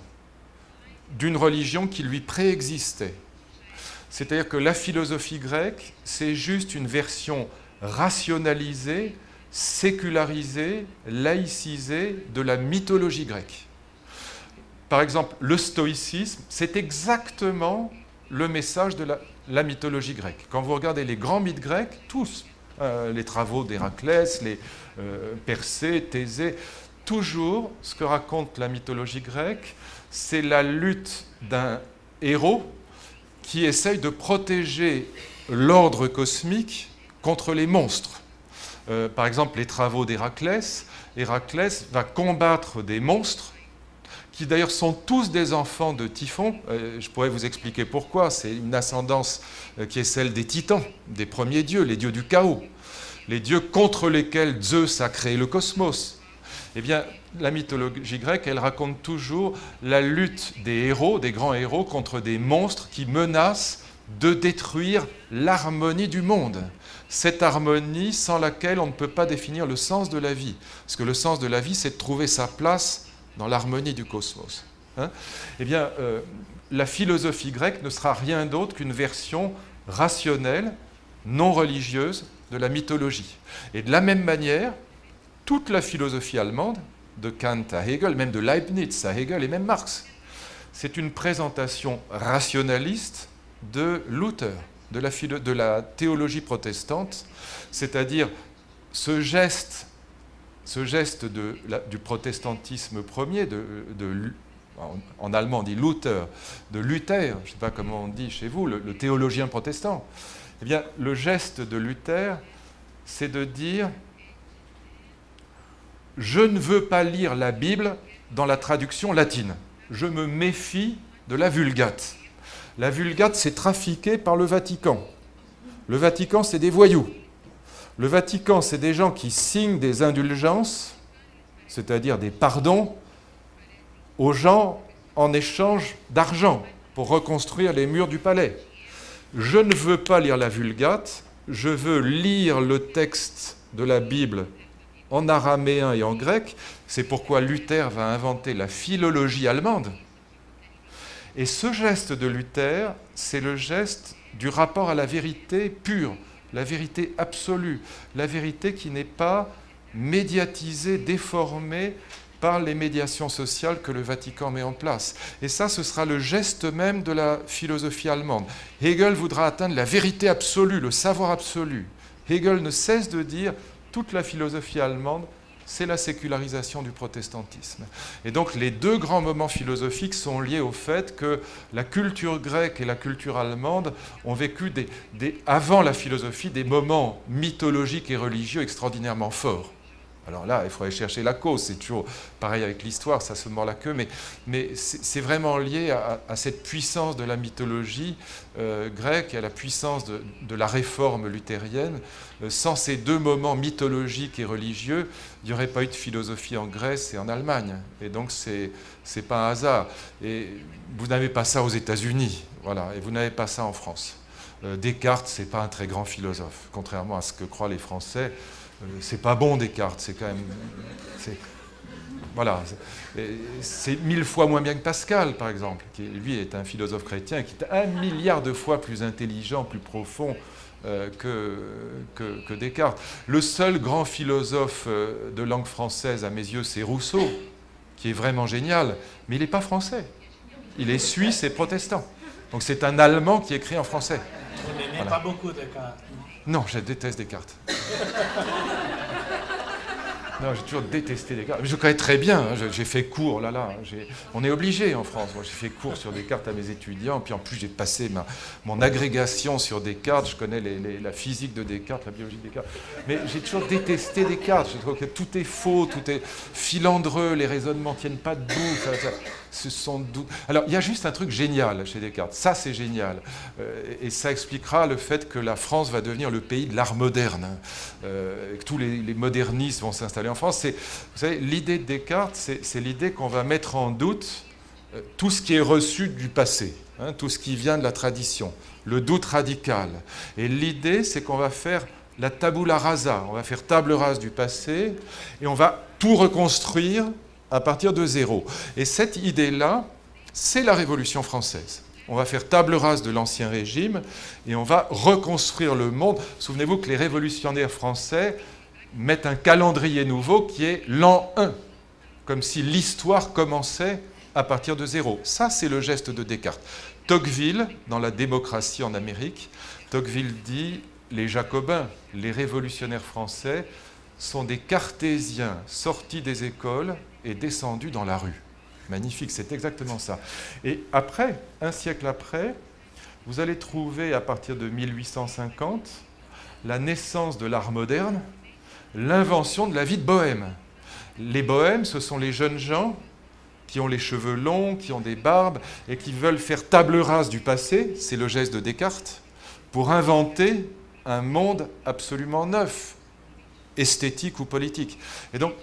d'une religion qui lui préexistait. C'est-à-dire que la philosophie grecque, c'est juste une version rationalisée, sécularisée, laïcisée de la mythologie grecque. Par exemple, le stoïcisme, c'est exactement le message de la, la mythologie grecque. Quand vous regardez les grands mythes grecs, tous, euh, les travaux d'Héraclès, les euh, Persée, Thésée, toujours, ce que raconte la mythologie grecque, c'est la lutte d'un héros qui essaye de protéger l'ordre cosmique contre les monstres. Euh, par exemple, les travaux d'Héraclès, Héraclès va combattre des monstres qui d'ailleurs sont tous des enfants de Typhon. Euh, je pourrais vous expliquer pourquoi. C'est une ascendance euh, qui est celle des titans, des premiers dieux, les dieux du chaos, les dieux contre lesquels Zeus a créé le cosmos. Eh bien, la mythologie grecque, elle raconte toujours la lutte des héros, des grands héros, contre des monstres qui menacent de détruire l'harmonie du monde. Cette harmonie sans laquelle on ne peut pas définir le sens de la vie. Parce que le sens de la vie, c'est de trouver sa place dans l'harmonie du cosmos. Hein? Eh bien, euh, la philosophie grecque ne sera rien d'autre qu'une version rationnelle, non religieuse, de la mythologie. Et de la même manière, toute la philosophie allemande, de Kant à Hegel, même de Leibniz à Hegel et même Marx, c'est une présentation rationaliste de Luther, de la, philo- de la théologie protestante, c'est-à-dire ce geste Ce geste de, la, du protestantisme premier, de, de, en, en allemand on dit Luther, de Luther, je ne sais pas comment on dit chez vous, le, le théologien protestant, eh bien, le geste de Luther, c'est de dire « Je ne veux pas lire la Bible dans la traduction latine. Je me méfie de la Vulgate. La Vulgate, c'est trafiqué par le Vatican. Le Vatican, c'est des voyous. Le Vatican, c'est des gens qui signent des indulgences, c'est-à-dire des pardons, aux gens en échange d'argent pour reconstruire les murs du palais. Je ne veux pas lire la Vulgate, je veux lire le texte de la Bible en araméen et en grec. C'est pourquoi Luther va inventer la philologie allemande. Et ce geste de Luther, c'est le geste du rapport à la vérité pure, la vérité absolue, la vérité qui n'est pas médiatisée, déformée par les médiations sociales que le Vatican met en place. Et ça, ce sera le geste même de la philosophie allemande. Hegel voudra atteindre la vérité absolue, le savoir absolu. Hegel ne cesse de dire toute la philosophie allemande, c'est la sécularisation du protestantisme. Et donc les deux grands moments philosophiques sont liés au fait que la culture grecque et la culture allemande ont vécu, des, des, avant la philosophie, des moments mythologiques et religieux extraordinairement forts. Alors là, il faudrait chercher la cause, c'est toujours pareil avec l'histoire, ça se mord la queue, mais, mais c'est vraiment lié à, à cette puissance de la mythologie euh, grecque et à la puissance de, de la réforme luthérienne. Euh, sans ces deux moments mythologiques et religieux, il n'y aurait pas eu de philosophie en Grèce et en Allemagne. Et donc, c'est n'est pas un hasard. Et vous n'avez pas ça aux États-Unis, voilà, et vous n'avez pas ça en France. Euh, Descartes, ce n'est pas un très grand philosophe, contrairement à ce que croient les Français. Euh, c'est pas bon Descartes, c'est quand même... Voilà, c'est mille fois moins bien que Pascal, par exemple, qui lui est un philosophe chrétien qui est un milliard de fois plus intelligent, plus profond euh, que, que, que Descartes. Le seul grand philosophe euh, de langue française, à mes yeux, c'est Rousseau, qui est vraiment génial, mais il n'est pas français. Il est suisse et protestant. Donc c'est un Allemand qui écrit en français. On n'aimait Voilà. pas beaucoup Descartes. Non, je déteste Descartes. Non, j'ai toujours détesté Descartes. Je connais très bien, hein, j'ai fait cours, là, là. On est obligé en France. Moi, j'ai fait cours sur Descartes à mes étudiants, puis en plus, j'ai passé ma, mon agrégation sur Descartes. Je connais les, les, la physique de Descartes, la biologie de Descartes. Mais j'ai toujours détesté Descartes. Je trouve que tout est faux, tout est filandreux, les raisonnements ne tiennent pas debout. Ça, ça, ce sont doux. Alors, il y a juste un truc génial chez Descartes. Ça, c'est génial. Euh, et ça expliquera le fait que la France va devenir le pays de l'art moderne. Euh, et que tous les, les modernistes vont s'installer en France. Vous savez, l'idée de Descartes, c'est l'idée qu'on va mettre en doute euh, tout ce qui est reçu du passé, hein, tout ce qui vient de la tradition, le doute radical. Et l'idée, c'est qu'on va faire la tabula rasa, on va faire table rase du passé, et on va tout reconstruire à partir de zéro. Et cette idée-là, c'est la Révolution française. On va faire table rase de l'Ancien Régime, et on va reconstruire le monde. Souvenez-vous que les révolutionnaires français mettent un calendrier nouveau qui est l'an un, comme si l'histoire commençait à partir de zéro. Ça, c'est le geste de Descartes. Tocqueville, dans La démocratie en Amérique, Tocqueville dit « Les Jacobins, les révolutionnaires français, sont des cartésiens sortis des écoles et descendus dans la rue. » Magnifique, c'est exactement ça. Et après, un siècle après, vous allez trouver, à partir de mille huit cent cinquante, la naissance de l'art moderne, l'invention de la vie de bohème. Les bohèmes, ce sont les jeunes gens qui ont les cheveux longs, qui ont des barbes, et qui veulent faire table rase du passé, c'est le geste de Descartes, pour inventer un monde absolument neuf, esthétique ou politique. Et donc,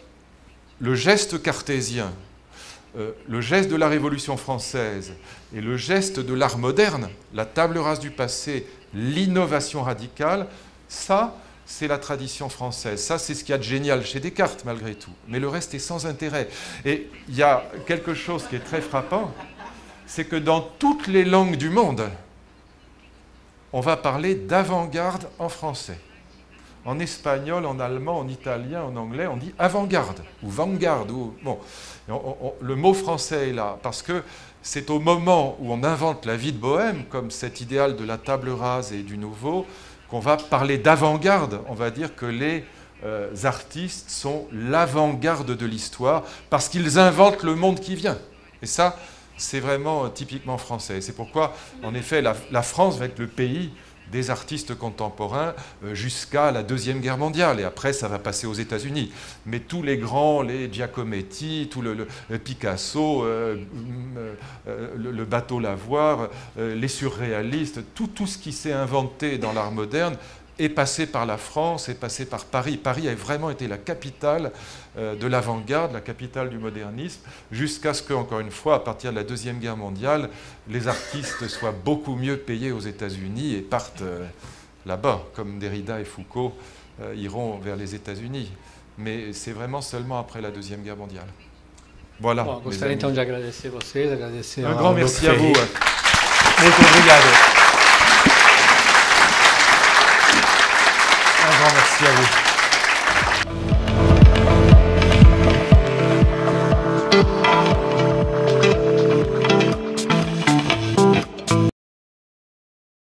le geste cartésien, euh, le geste de la Révolution française et le geste de l'art moderne, la table rase du passé, l'innovation radicale, ça, c'est la tradition française. Ça, c'est ce qu'il y a de génial chez Descartes, malgré tout. Mais le reste est sans intérêt. Et il y a quelque chose qui est très frappant, c'est que dans toutes les langues du monde, on va parler d'avant-garde en français. En espagnol, en allemand, en italien, en anglais, on dit avant-garde ou vanguard. Ou, bon, on, on, le mot français est là parce que c'est au moment où on invente la vie de bohème, comme cet idéal de la table rase et du nouveau, qu'on va parler d'avant-garde. On va dire que les euh, artistes sont l'avant-garde de l'histoire parce qu'ils inventent le monde qui vient. Et ça, c'est vraiment euh, typiquement français. C'est pourquoi, en effet, la, la France va être le pays des artistes contemporains euh, jusqu'à la Deuxième Guerre mondiale. Et après, ça va passer aux États-Unis. Mais tous les grands, les Giacometti, tout le, le Picasso, euh, euh, le, le bateau Lavoir, euh, les surréalistes, tout, tout ce qui s'est inventé dans l'art moderne est passé par la France, est passé par Paris. Paris a vraiment été la capitale euh, de l'avant-garde, la capitale du modernisme, jusqu'à ce que, encore une fois, à partir de la Deuxième Guerre mondiale, les artistes soient beaucoup mieux payés aux États-Unis et partent euh, là-bas, comme Derrida et Foucault euh, iront vers les États-Unis. Mais c'est vraiment seulement après la Deuxième Guerre mondiale. Voilà. Bom, gostaria então de agradecer vocês, agradecer Un ao grand Luc merci à Ferry. vous. Muito obrigado. grand merci à vous.